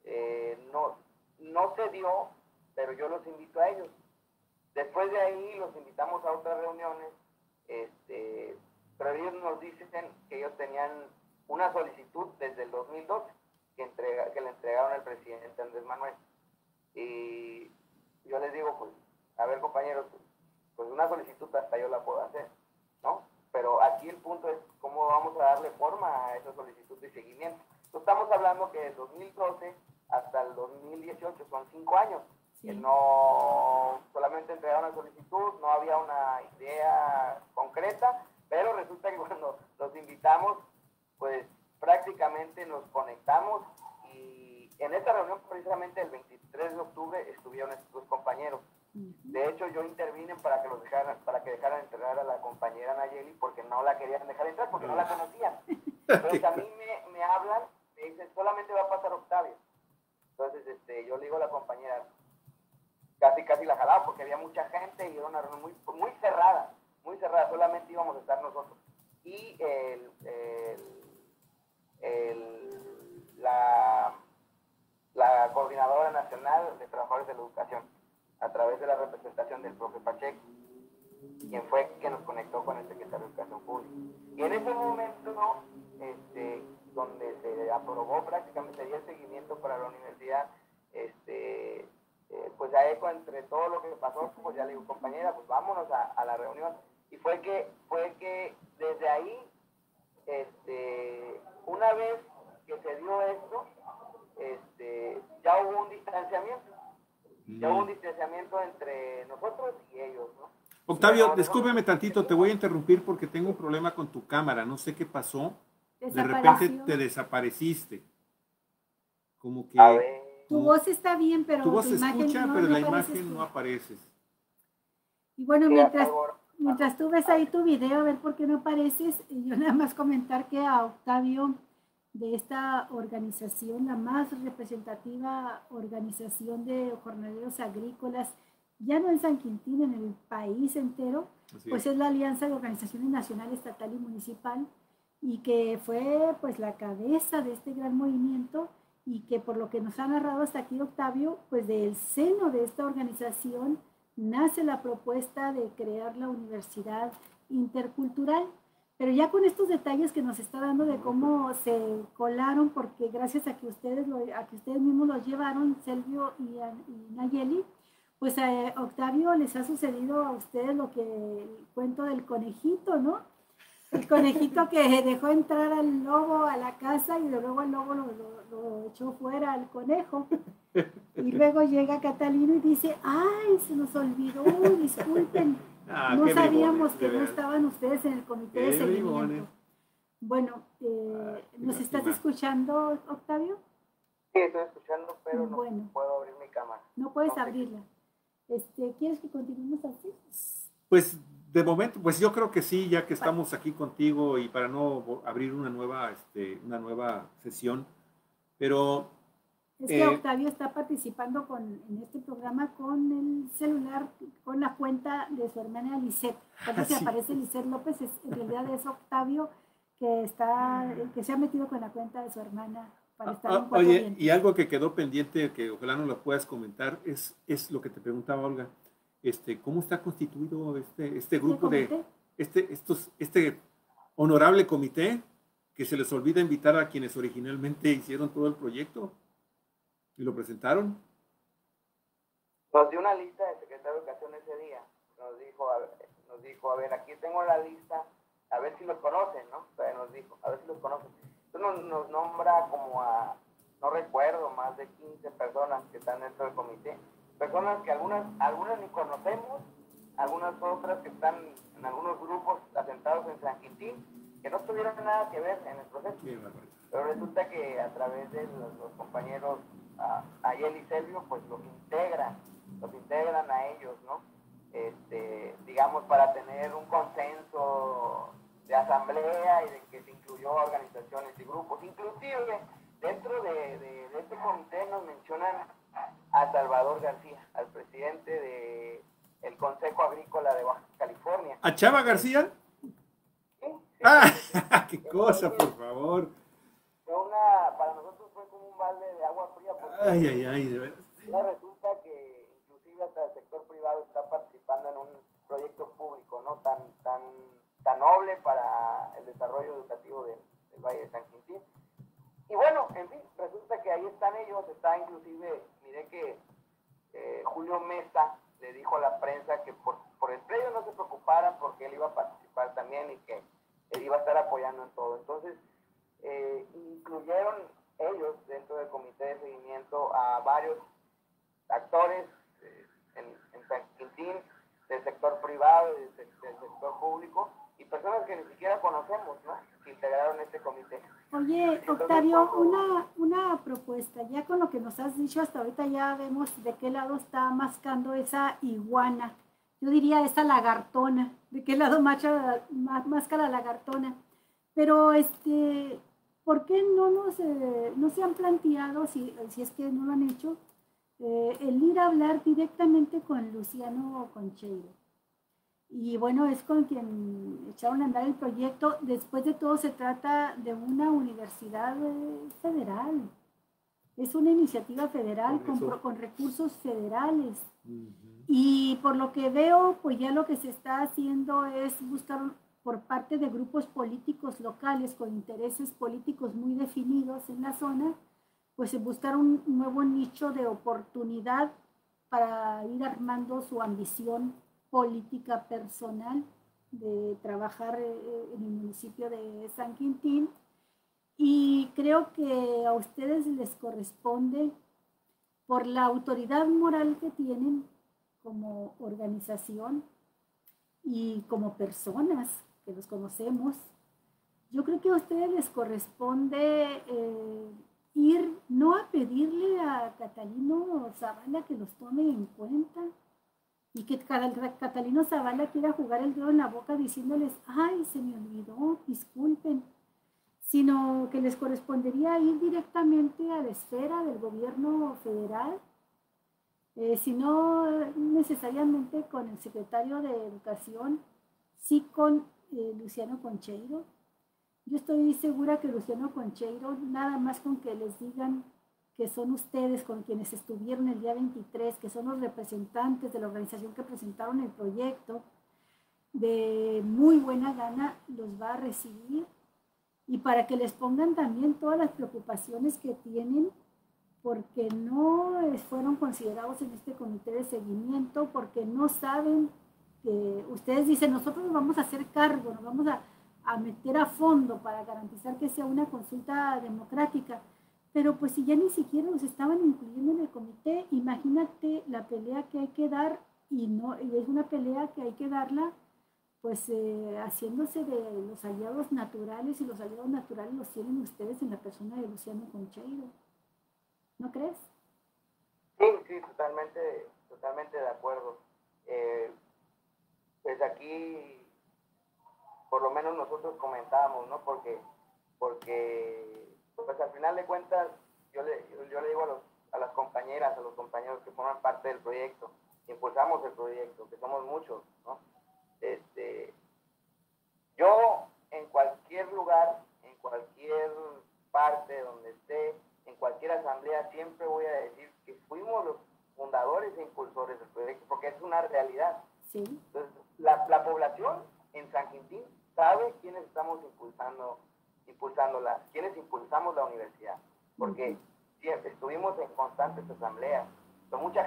No se dio, pero yo los invito a ellos. Después de ahí los invitamos a otras reuniones, pero ellos nos dicen que ellos tenían una solicitud desde el 2012 que le entregaron al presidente Andrés Manuel. Y yo les digo, pues, a ver, compañeros, pues una solicitud hasta yo la puedo hacer, ¿no? Pero aquí el punto es cómo vamos a darle forma a esa solicitud de seguimiento. Entonces, estamos hablando que del 2012 hasta el 2018 son 5 años. Sí. Que no solamente entregaron la solicitud, no había una idea concreta, pero resulta que cuando los invitamos, pues prácticamente nos conectamos y en esta reunión precisamente el 23 de octubre estuvieron estos dos compañeros. De hecho, yo intervine para que dejaran entrar a la compañera Nayeli porque no la querían dejar entrar, porque no la conocían. Entonces a mí me hablan, me dicen, solamente va a pasar Octavio. Entonces yo le digo a la compañera, casi la jalaba porque había mucha gente y era una reunión muy cerrada, solamente íbamos a estar nosotros. Y la Coordinadora Nacional de Trabajadores de la Educación, a través de la representación del profe Pacheco, quien fue que nos conectó con el secretario de Educación Pública. Y en ese momento, donde se aprobó prácticamente, sería el seguimiento para la universidad, pues ya eco entre todo lo que pasó, pues ya le digo, compañera, pues vámonos a la reunión. Y fue que desde ahí, una vez que se dio esto, ya hubo un distanciamiento. Ya hubo un distanciamiento entre nosotros y ellos, ¿no? Octavio, discúlpeme tantito, te voy a interrumpir porque tengo un problema con tu cámara, no sé qué pasó. De repente te desapareciste. Como que... A ver. Tu voz está bien, pero tu voz se imagen escucha, no, pero no la apareces imagen tú. no apareces. Y bueno, mientras tú ves ahí tu video, a ver por qué no apareces, yo nada más comentar que a Octavio, de esta organización, la más representativa organización de jornaleros agrícolas, ya no en San Quintín, en el país entero, pues es la Alianza de Organizaciones Nacional, Estatal y Municipal, y que fue pues la cabeza de este gran movimiento, y que por lo que nos ha narrado hasta aquí Octavio, pues del seno de esta organización nace la propuesta de crear la Universidad Intercultural. Pero ya con estos detalles que nos está dando de cómo se colaron, porque gracias a que ustedes mismos los llevaron, Selvio y Nayeli, pues a Octavio les ha sucedido a ustedes lo que el cuento del conejito, ¿no? El conejito que dejó entrar al lobo a la casa y luego el lobo lo echó fuera al conejo. Y luego llega Catalino y dice, ¡ay, se nos olvidó! Disculpen. No sabíamos que no estaban ustedes en el comité de seguimiento. Bueno, ¿nos estás escuchando, Octavio? Sí, estoy escuchando, pero no puedo abrir mi cámara. No puedes abrirla. ¿Quieres que continuemos así? Pues de momento, pues yo creo que sí, ya que estamos aquí contigo y para no abrir una nueva sesión, pero... Es que Octavio está participando en este programa con el celular, con la cuenta de su hermana Lisette. Cuando se aparece Lisette López, en realidad es Octavio que se ha metido con la cuenta de su hermana para estar en Cuatro Oye, Vientos. Y algo que quedó pendiente, que ojalá nos lo puedas comentar, es lo que te preguntaba Olga. ¿Cómo está constituido este grupo este honorable comité que se les olvida invitar a quienes originalmente hicieron todo el proyecto y lo presentaron? Nos dio una lista del secretario de Educación ese día. Nos dijo, a ver, aquí tengo la lista, a ver si los conocen, ¿no? Nos dijo, a ver si los conocen. Entonces nos nombra como no recuerdo, más de 15 personas que están dentro del comité. Personas que algunas ni conocemos, algunas otras que están en algunos grupos asentados en San Quintín, que no tuvieron nada que ver en el proceso. Pero resulta que a través de los compañeros Ayel y Selvio, pues los integran a ellos, ¿no? Digamos, para tener un consenso de asamblea y de que se incluyó organizaciones y grupos. Inclusive, dentro de este comité nos mencionan a Salvador García, al presidente del Consejo Agrícola de Baja California. ¿A Chava García? Sí. ¡Qué cosa, por favor! Para nosotros fue como un balde de agua fría. De verdad. Resulta que inclusive hasta el sector privado está participando en un proyecto público, ¿no? Tan noble para el desarrollo educativo del Valle de San Quintín. Y bueno, en fin, resulta que ahí están ellos, está inclusive, miré que Julio Mesa le dijo a la prensa que por el predio no se preocuparan porque él iba a participar también y que él iba a estar apoyando en todo. Entonces, incluyeron ellos dentro del comité de seguimiento a varios actores en San Quintín, del sector privado y del sector público, y personas que ni siquiera conocemos, ¿no? Que integraron este comité. Oye, Octavio, una propuesta. Ya con lo que nos has dicho hasta ahorita ya vemos de qué lado está mascando esa iguana. Yo diría esa lagartona. De qué lado masca la lagartona. Pero, ¿por qué no se han planteado, si es que no lo han hecho, el ir a hablar directamente con Luciano Concheiro? Y bueno, es con quien echaron a andar el proyecto. Después de todo se trata de una universidad federal. Es una iniciativa federal con recursos federales. Y por lo que veo, pues ya lo que se está haciendo es buscar por parte de grupos políticos locales con intereses políticos muy definidos en la zona, pues buscar un nuevo nicho de oportunidad para ir armando su ambición política personal de trabajar en el municipio de San Quintín. Y creo que a ustedes les corresponde, por la autoridad moral que tienen como organización y como personas que los conocemos, yo creo que a ustedes les corresponde ir no a pedirle a Catalino Zavala que los tome en cuenta y que Catalino Zavala quiera jugar el dedo en la boca diciéndoles, ay, se me olvidó, disculpen, sino que les correspondería ir directamente a la esfera del gobierno federal, si no necesariamente con el secretario de Educación, sí con Luciano Concheiro. Yo estoy segura que Luciano Concheiro, nada más con que les digan que son ustedes con quienes estuvieron el día 23, que son los representantes de la organización que presentaron el proyecto, de muy buena gana los va a recibir, y para que les pongan también todas las preocupaciones que tienen, porque no fueron considerados en este comité de seguimiento, porque no saben que ustedes dicen, nosotros nos vamos a hacer cargo, nos vamos a meter a fondo para garantizar que sea una consulta democrática, pero pues si ya ni siquiera los estaban incluyendo en el comité, imagínate la pelea que hay que dar, y es una pelea que hay que darla pues haciéndose de los aliados naturales, y los aliados naturales los tienen ustedes en la persona de Luciano Concheiro. ¿No crees? Sí, totalmente de acuerdo. Pues aquí, por lo menos nosotros comentábamos, ¿no? Porque pues al final de cuentas, yo le digo a las compañeras, a los compañeros que forman parte del proyecto, impulsamos el proyecto, que somos muchos, ¿no? Yo en cualquier lugar, en cualquier parte donde esté, en cualquier asamblea, siempre voy a decir que fuimos los fundadores e impulsores del proyecto, porque es una realidad. Sí. Entonces, la población en San Quintín sabe quiénes estamos impulsándola, quiénes impulsamos la universidad, porque siempre estuvimos en constantes asambleas. Pero muchas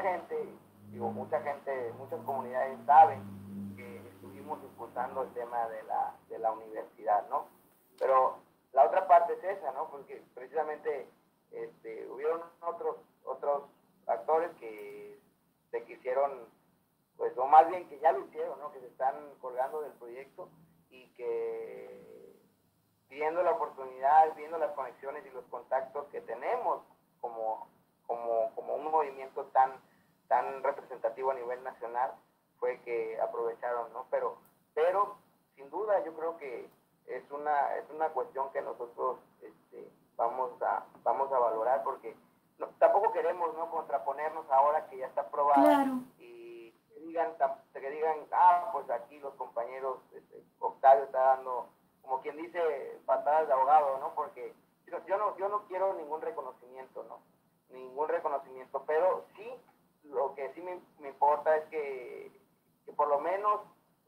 comunidades saben que estuvimos impulsando el tema de la universidad, ¿no? Pero la otra parte es esa, ¿no? Porque precisamente hubieron otros actores que se quisieron, pues, o más bien que ya lo hicieron, ¿no? Que se están colgando del proyecto y que viendo la oportunidad, viendo las conexiones y los contactos que tenemos como un movimiento tan representativo a nivel nacional, fue que aprovecharon, ¿no? Pero sin duda yo creo que es una cuestión que nosotros vamos a valorar, porque tampoco queremos, ¿no?, contraponernos ahora que ya está aprobado. Claro. Y que digan, pues aquí los compañeros, Octavio está dando, como quien dice, patadas de ahogado, ¿no? Porque yo no quiero ningún reconocimiento, ¿no? Pero sí, lo que sí me importa es que por lo menos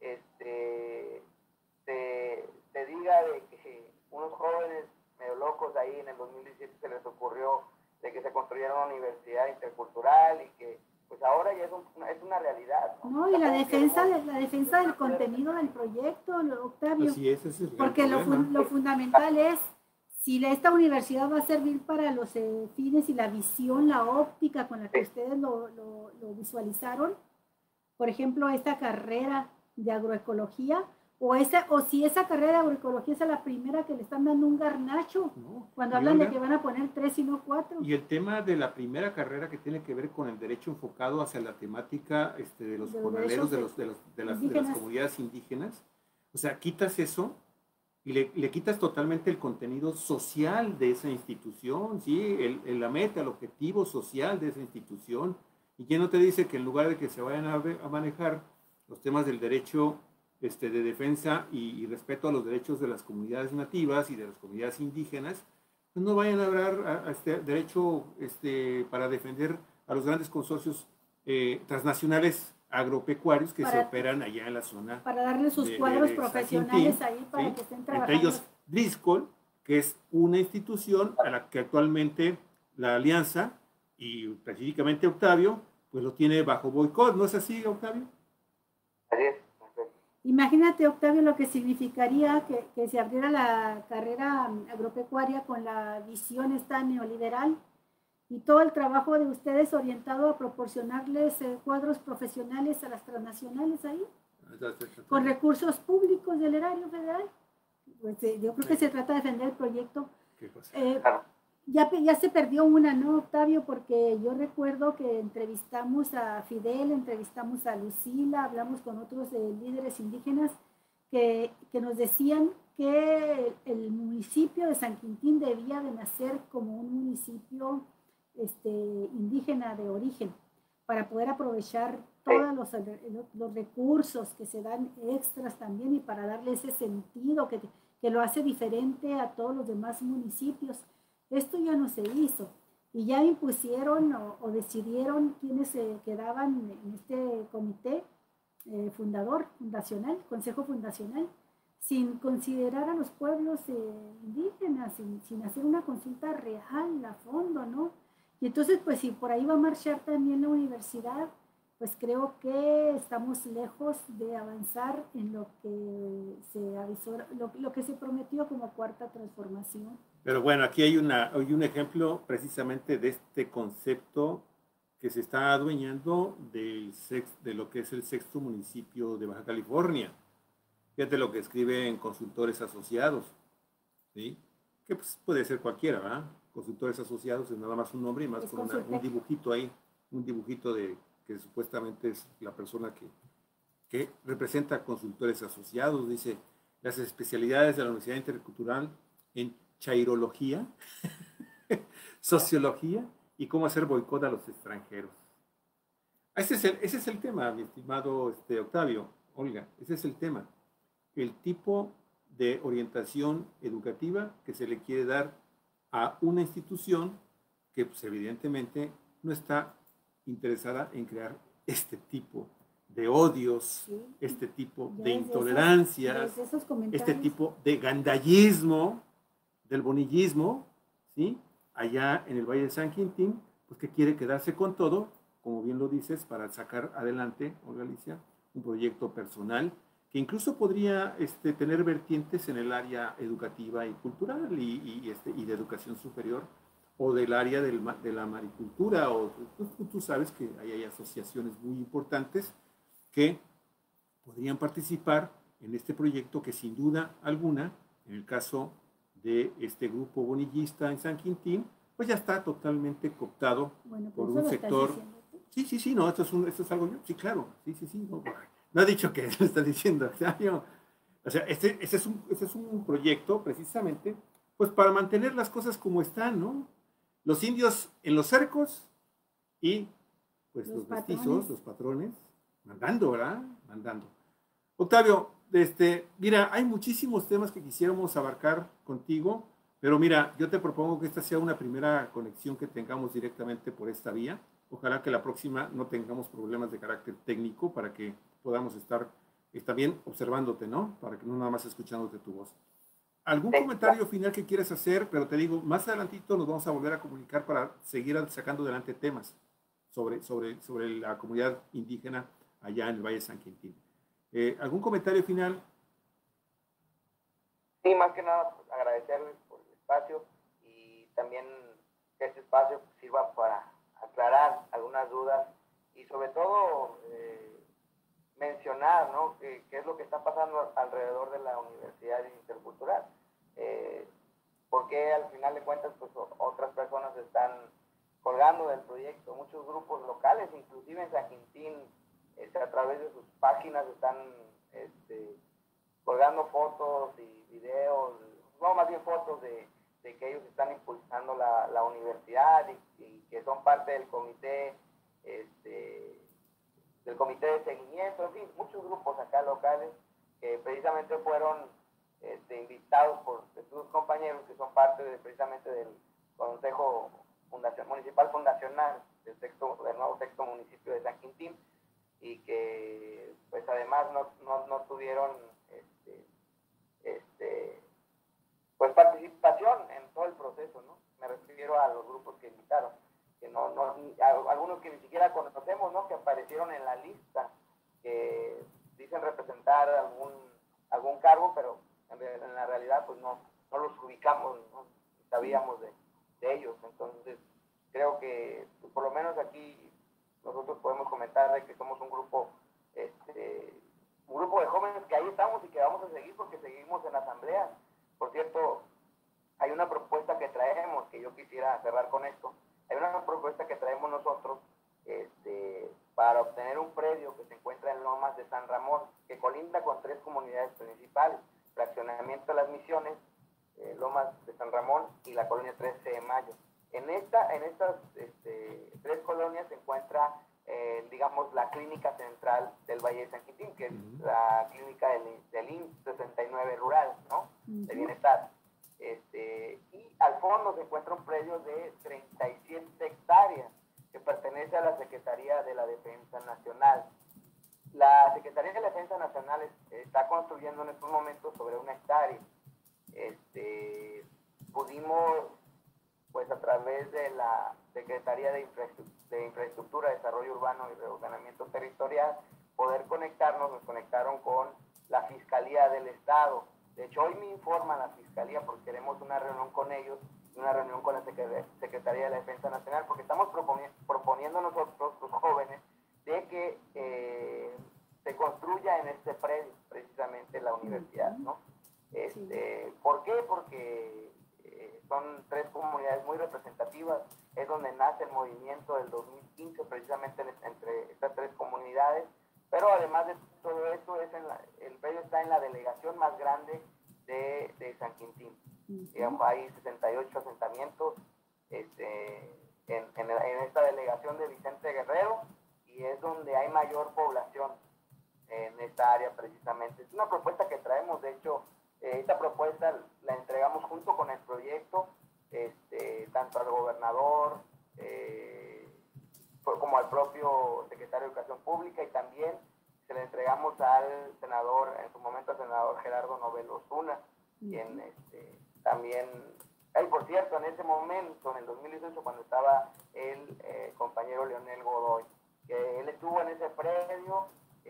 se diga de que unos jóvenes medio locos ahí en el 2017 se les ocurrió de que se construyera una universidad intercultural, y que pues ahora ya es una realidad, ¿no? No, y la defensa del contenido del proyecto, Octavio. Así es, ese es el porque lo fundamental es si esta universidad va a servir para los fines y la visión, la óptica con la que ustedes lo visualizaron. Por ejemplo, esta carrera de agroecología, o si esa carrera de agroecología es la primera que le están dando un garnacho, cuando hablan de que van a poner 3 y no 4. Y el tema de la primera carrera, que tiene que ver con el derecho enfocado hacia la temática de los jornaleros, de las comunidades indígenas, o sea, quitas eso y le quitas totalmente el contenido social de esa institución, ¿sí? La meta, el objetivo social de esa institución. ¿Y quién no te dice que en lugar de que se vayan a manejar los temas del derecho de defensa y respeto a los derechos de las comunidades nativas y de las comunidades indígenas, pues no vayan a hablar derecho para defender a los grandes consorcios transnacionales agropecuarios que se operan allá en la zona. Para darle sus cuadros profesionales ahí para ¿sí? que estén trabajando. Entre ellos Driscoll, que es una institución a la que actualmente la Alianza y específicamente Octavio, pues lo tiene bajo boicot, ¿no es así, Octavio? Así es. Imagínate, Octavio, lo que significaría que se abriera la carrera agropecuaria con la visión esta neoliberal y todo el trabajo de ustedes orientado a proporcionarles cuadros profesionales a las transnacionales ahí, con recursos públicos del erario federal. Pues, yo creo que se trata de defender el proyecto. Ya se perdió una, ¿no, Octavio? Porque yo recuerdo que entrevistamos a Fidel, entrevistamos a Lucila, hablamos con otros líderes indígenas que nos decían que el municipio de San Quintín debía de nacer como un municipio indígena de origen para poder aprovechar todos los recursos que se dan extras también y para darle ese sentido que lo hace diferente a todos los demás municipios. Esto ya no se hizo y ya impusieron o decidieron quiénes se quedaban en este comité fundacional, consejo fundacional, sin considerar a los pueblos indígenas, sin hacer una consulta real a fondo, ¿no? Y entonces, pues si por ahí va a marchar también la universidad, pues creo que estamos lejos de avanzar en lo que se avisó, lo que se prometió como cuarta transformación. Pero bueno, aquí hay un ejemplo precisamente de este concepto que se está adueñando de lo que es el sexto municipio de Baja California. Fíjate lo que escriben consultores asociados, ¿sí? Que pues, puede ser cualquiera, ¿verdad? Consultores asociados es nada más un nombre y más con un dibujito ahí, un dibujito de que supuestamente es la persona que representa a consultores asociados. Dice, las especialidades de la Universidad Intercultural en chairología, sociología y cómo hacer boicot a los extranjeros. Ese es el tema, mi estimado Octavio, Olga, ese es el tema. El tipo de orientación educativa que se le quiere dar a una institución que pues, evidentemente no está interesada en crear este tipo de odios, sí, este tipo de intolerancias, este tipo de gandallismo, del bonillismo, ¿sí? Allá en el Valle de San Quintín, pues que quiere quedarse con todo, como bien lo dices, para sacar adelante, Olga Alicia, un proyecto personal que incluso podría tener vertientes en el área educativa y cultural y de educación superior, o del área de la maricultura, o tú sabes que hay asociaciones muy importantes que podrían participar en este proyecto que sin duda alguna, en el caso de este grupo bonillista en San Quintín, pues ya está totalmente cooptado por un sector. Sí, no, esto es algo, sí, claro, sí, no ha dicho que lo está diciendo, o sea, este es un proyecto precisamente, pues para mantener las cosas como están, ¿no? Los indios en los cercos y pues los mestizos, los patrones, mandando, ¿verdad? Mandando. Octavio, mira, hay muchísimos temas que quisiéramos abarcar contigo, pero mira, yo te propongo que esta sea una primera conexión que tengamos directamente por esta vía. Ojalá que la próxima no tengamos problemas de carácter técnico para que podamos estar bien observándote, ¿no? Para que no nada más escuchándote tu voz. ¿Algún comentario final que quieras hacer? Pero te digo, más adelantito nos vamos a volver a comunicar para seguir sacando adelante temas sobre la comunidad indígena allá en el Valle de San Quintín. ¿Algún comentario final? Sí, más que nada pues, agradecerles por el espacio y también que este espacio sirva para aclarar algunas dudas y sobre todo mencionar, ¿no? qué es lo que está pasando alrededor de la Universidad Intercultural. Porque al final de cuentas pues, otras personas están colgando del proyecto, muchos grupos locales, inclusive en San Quintín, a través de sus páginas están colgando fotos y videos, no, más bien fotos de que ellos están impulsando la universidad y que son parte del comité de seguimiento, en fin, muchos grupos acá locales que precisamente fueron invitados por sus compañeros que son parte precisamente del Consejo Municipal Fundacional del nuevo sexto municipio de San Quintín. y que pues además no tuvieron pues participación en todo el proceso, ¿no? Me refiero a los grupos que invitaron, que algunos que ni siquiera conocemos, ¿no? Que aparecieron en la lista, que dicen representar algún cargo, pero en la realidad pues no los ubicamos, no sabíamos de ellos. Entonces creo que pues, por lo menos aquí nosotros podemos comentar de que somos un grupo de jóvenes que ahí estamos y que vamos a seguir porque seguimos en la asamblea. Por cierto, hay una propuesta que traemos, que yo quisiera cerrar con esto, hay una propuesta que traemos nosotros para obtener un predio que se encuentra en Lomas de San Ramón, que colinda con 3 comunidades principales: Fraccionamiento de las Misiones, Lomas de San Ramón y la colonia 13 de Mayo. En estas 3 colonias se encuentra, digamos, la clínica central del Valle de San Quintín, que es la clínica del IMSS 69 rural, ¿no? De bienestar. Y al fondo se encuentra un predio de 37 hectáreas que pertenece a la Secretaría de la Defensa Nacional. La Secretaría de la Defensa Nacional está construyendo en estos momentos sobre 1 hectárea. Pudimos, pues a través de la Secretaría de Infraestructura, Desarrollo Urbano y Reordenamiento Territorial, poder nos conectaron con la Fiscalía del Estado. De hecho, hoy me informa la Fiscalía porque queremos una reunión con ellos, una reunión con la Secretaría de la Defensa Nacional, porque estamos proponiendo nosotros, los jóvenes, de que se construya en este predio, precisamente la universidad, ¿no? ¿Por qué? Porque son 3 comunidades muy representativas, es donde nace el movimiento del 2015, precisamente entre estas 3 comunidades, pero además de todo esto, el predio está en la delegación más grande de San Quintín. Digamos, hay 68 asentamientos en esta delegación de Vicente Guerrero, y es donde hay mayor población en esta área precisamente. Es una propuesta que traemos, de hecho, esta propuesta la entregamos junto con el proyecto, tanto al gobernador como al propio secretario de Educación Pública, y también se le entregamos al senador, en su momento al senador Gerardo Novelo Osuna, quien también, por cierto, en ese momento, en el 2018, cuando estaba el compañero Leonel Godoy, que él estuvo en ese predio,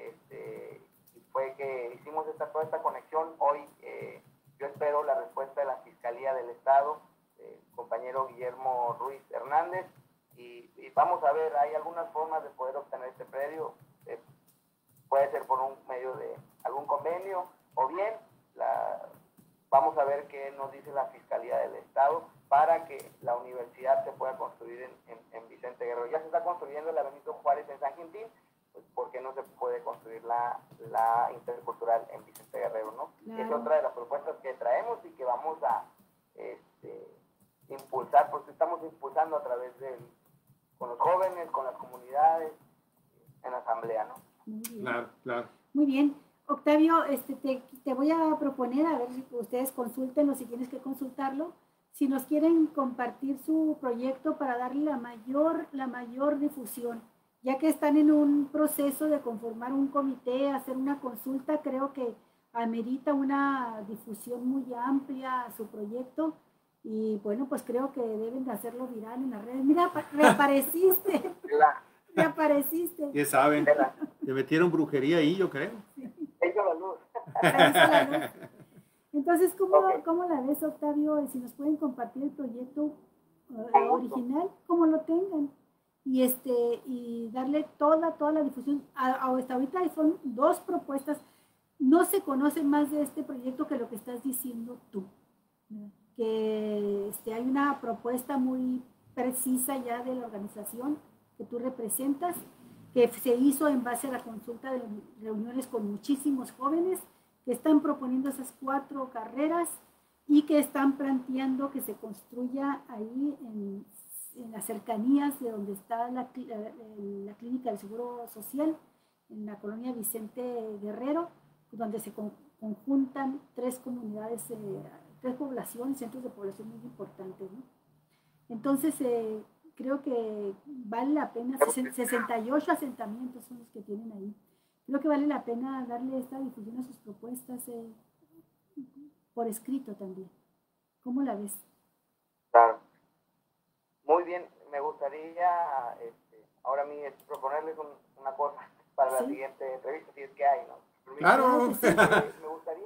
y fue que hicimos toda esta conexión. Hoy yo espero la respuesta de la Fiscalía del Estado, compañero Guillermo Ruiz Hernández, y vamos a ver, hay algunas formas de poder obtener este predio. Puede ser por un medio de algún convenio, o bien vamos a ver qué nos dice la Fiscalía del Estado para que la universidad se pueda construir en Vicente Guerrero. Ya se está construyendo la Benito Juárez en San Quintín, pues ¿por qué no se puede construir la intercultural en Vicente Guerrero, no? Claro. Es otra de las propuestas que traemos y que vamos a impulsar, porque estamos impulsando a través con los jóvenes, con las comunidades, en la asamblea, ¿no? Muy bien. Claro, claro. Muy bien. Octavio, te voy a proponer, a ver si ustedes consultenlo, si tienes que consultarlo, si nos quieren compartir su proyecto para darle la mayor difusión, ya que están en un proceso de conformar un comité, hacer una consulta. Creo que amerita una difusión muy amplia a su proyecto, y bueno, pues creo que deben de hacerlo viral en las redes. Mira, reapareciste. Reapareciste. Ya saben, te metieron brujería ahí, yo creo. Sí. La luz. La luz. Entonces, ¿cómo la ves, Octavio? Si nos pueden compartir el proyecto original, como lo tengan, y darle toda la difusión. Hasta ahorita son 2 propuestas. No se conoce más de este proyecto que lo que estás diciendo tú, ¿verdad? Que hay una propuesta muy precisa ya de la organización que tú representas, que se hizo en base a la consulta de reuniones con muchísimos jóvenes que están proponiendo esas 4 carreras y que están planteando que se construya ahí en las cercanías de donde está la clínica del Seguro Social, en la colonia Vicente Guerrero, donde se conjuntan 3 comunidades, 3 poblaciones, centros de población muy importantes, ¿no? Entonces, creo que vale la pena, 68 asentamientos son los que tienen ahí. Creo que vale la pena darle esta difusión a sus propuestas por escrito también. ¿Cómo la ves? Claro. Muy bien, me gustaría ahora a mí proponerles una cosa para la siguiente entrevista, si es que hay, ¿no? Claro. Me gustaría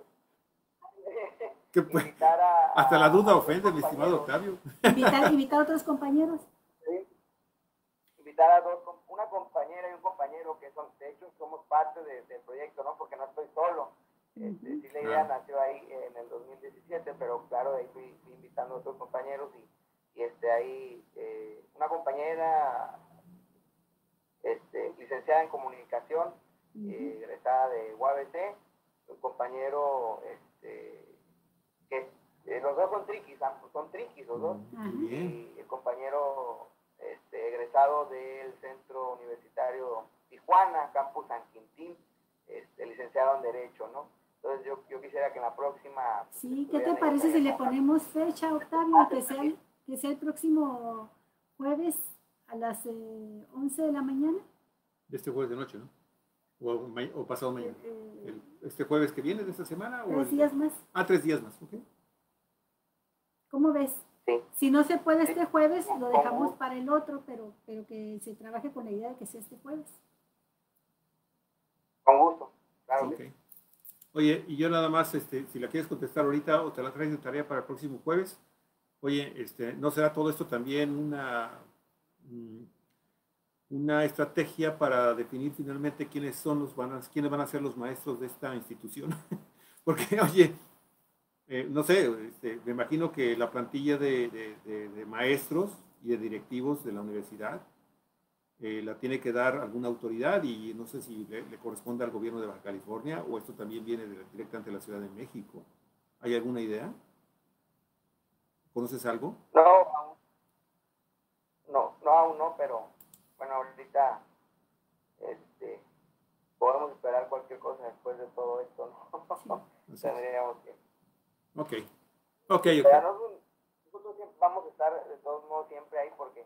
invitar hasta la duda ofende, mi estimado Octavio. Invitar a otros compañeros. Sí. Invitar a una compañera y un compañero que son, de hecho, somos parte del proyecto, ¿no? Porque no estoy solo. Sí, la idea nació ahí en el 2017, pero claro, de ahí fui invitando a otros compañeros y ahí una compañera licenciada en comunicación, egresada de UABC, un compañero que los dos son triquis los dos, y el compañero egresado del Centro Universitario Tijuana, Campus San Quintín, licenciado en Derecho, ¿no? Entonces yo quisiera que en la próxima... Sí, ¿qué te parece si le ponemos fecha, Octavio, que sea el próximo jueves a las 11 de la mañana? De este jueves de noche, ¿no? O pasado mañana. ¿Este jueves que viene de esta semana? 3 días más. 3 días más, ok. ¿Cómo ves? Sí. Si no se puede este jueves, lo dejamos para el otro, pero que se trabaje con la idea de que sea este jueves. Con gusto, claro. Okay. Oye, y yo nada más, si la quieres contestar ahorita o te la traes de tarea para el próximo jueves, oye, ¿no será todo esto también una estrategia para definir finalmente quiénes van a ser los maestros de esta institución? Porque, oye, no sé, me imagino que la plantilla de maestros y de directivos de la universidad la tiene que dar alguna autoridad y no sé si le corresponde al gobierno de Baja California o esto también viene directamente de la Ciudad de México. ¿Hay alguna idea? ¿Conoces algo? No, aún no, pero bueno, ahorita podemos esperar cualquier cosa después de todo esto, ¿no? Sí. Tendríamos que... Ok. Nosotros vamos a estar de todos modos siempre ahí porque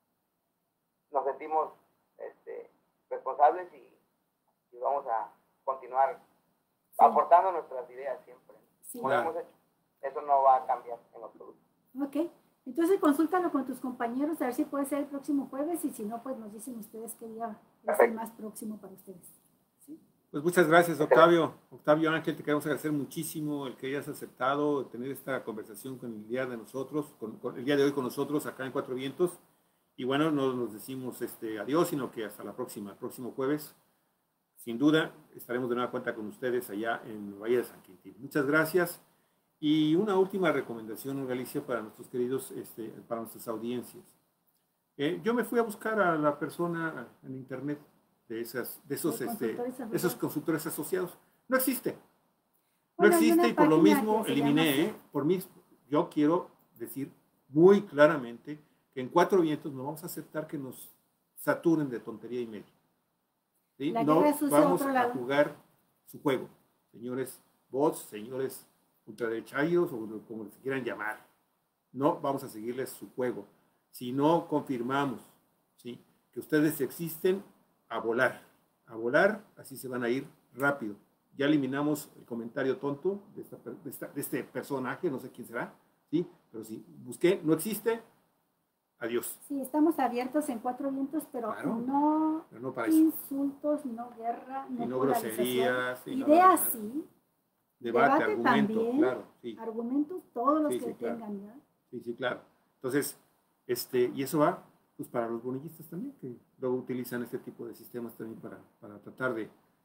nos sentimos responsables y vamos a continuar aportando nuestras ideas siempre. Sí. Como lo hemos hecho. Eso no va a cambiar en absoluto. Ok. Entonces consúltalo con tus compañeros a ver si puede ser el próximo jueves y si no, pues nos dicen ustedes qué día es el más próximo para ustedes. ¿Sí? Pues muchas gracias, Octavio. Octavio Ángel, te queremos agradecer muchísimo el que hayas aceptado tener esta conversación con el día de nosotros, el día de hoy con nosotros acá en Cuatro Vientos. Y bueno, no nos decimos adiós, sino que hasta el próximo jueves. Sin duda, estaremos de nueva cuenta con ustedes allá en Valle de San Quintín. Muchas gracias. Y una última recomendación, Galicia, para nuestros queridos, para nuestras audiencias. Yo me fui a buscar a la persona en internet de esos consultores asociados. No existe. No existe y por lo mismo eliminé. Por mí, yo quiero decir muy claramente que en Cuatro Vientos no vamos a aceptar que nos saturen de tontería y media. ¿Sí? No vamos a jugar su juego. Señores bots, señores ultraderecharios o como se quieran llamar. No vamos a seguirles su juego. Si no confirmamos, ¿sí?, que ustedes existen, a volar, así se van a ir rápido. Ya eliminamos el comentario tonto de este personaje, no sé quién será, ¿sí? Pero si busqué, no existe, adiós. Sí, estamos abiertos en Cuatro Vientos, pero claro, no para insultos, eso. No guerra, no groserías. Ideas sí. Debate argumento, también, claro. Sí. Argumentos, todos los que claro. tengan, ¿ya? Sí, claro. Entonces, y eso va pues para los bonillistas también, que luego utilizan este tipo de sistemas también para tratar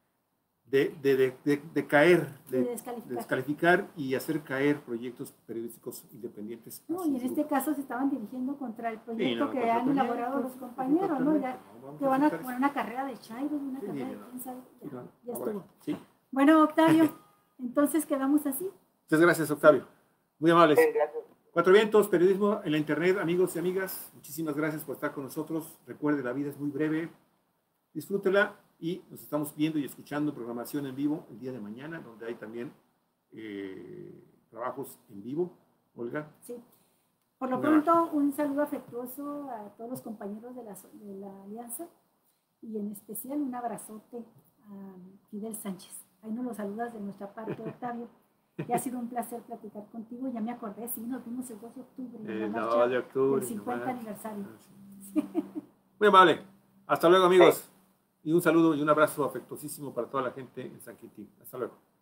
de caer, de descalificar y hacer caer proyectos periodísticos independientes. No, y en este caso se estaban dirigiendo contra el proyecto que han elaborado los compañeros, ¿no? Ya que van a poner una carrera de Chairo, una carrera de quién sabe. Ya estuvo. Sí. Bueno, Octavio, entonces quedamos así. Muchas gracias, Octavio. Muy amables. Gracias. Cuatro Vientos, periodismo en la internet, amigos y amigas. Muchísimas gracias por estar con nosotros. Recuerde, la vida es muy breve. Disfrútela y nos estamos viendo y escuchando programación en vivo el día de mañana, donde hay también trabajos en vivo. Olga. Sí. Por lo pronto, un saludo afectuoso a todos los compañeros de la Alianza y en especial un abrazote a Fidel Sánchez. Ahí nos lo saludas de nuestra parte, Octavio. Que ha sido un placer platicar contigo. Ya me acordé, sí, nos vimos el 2 de octubre. En la marcha de octubre. del 50 aniversario. Sí. Muy amable. Hasta luego, amigos. Y un saludo y un abrazo afectuosísimo para toda la gente en San Quintín. Hasta luego.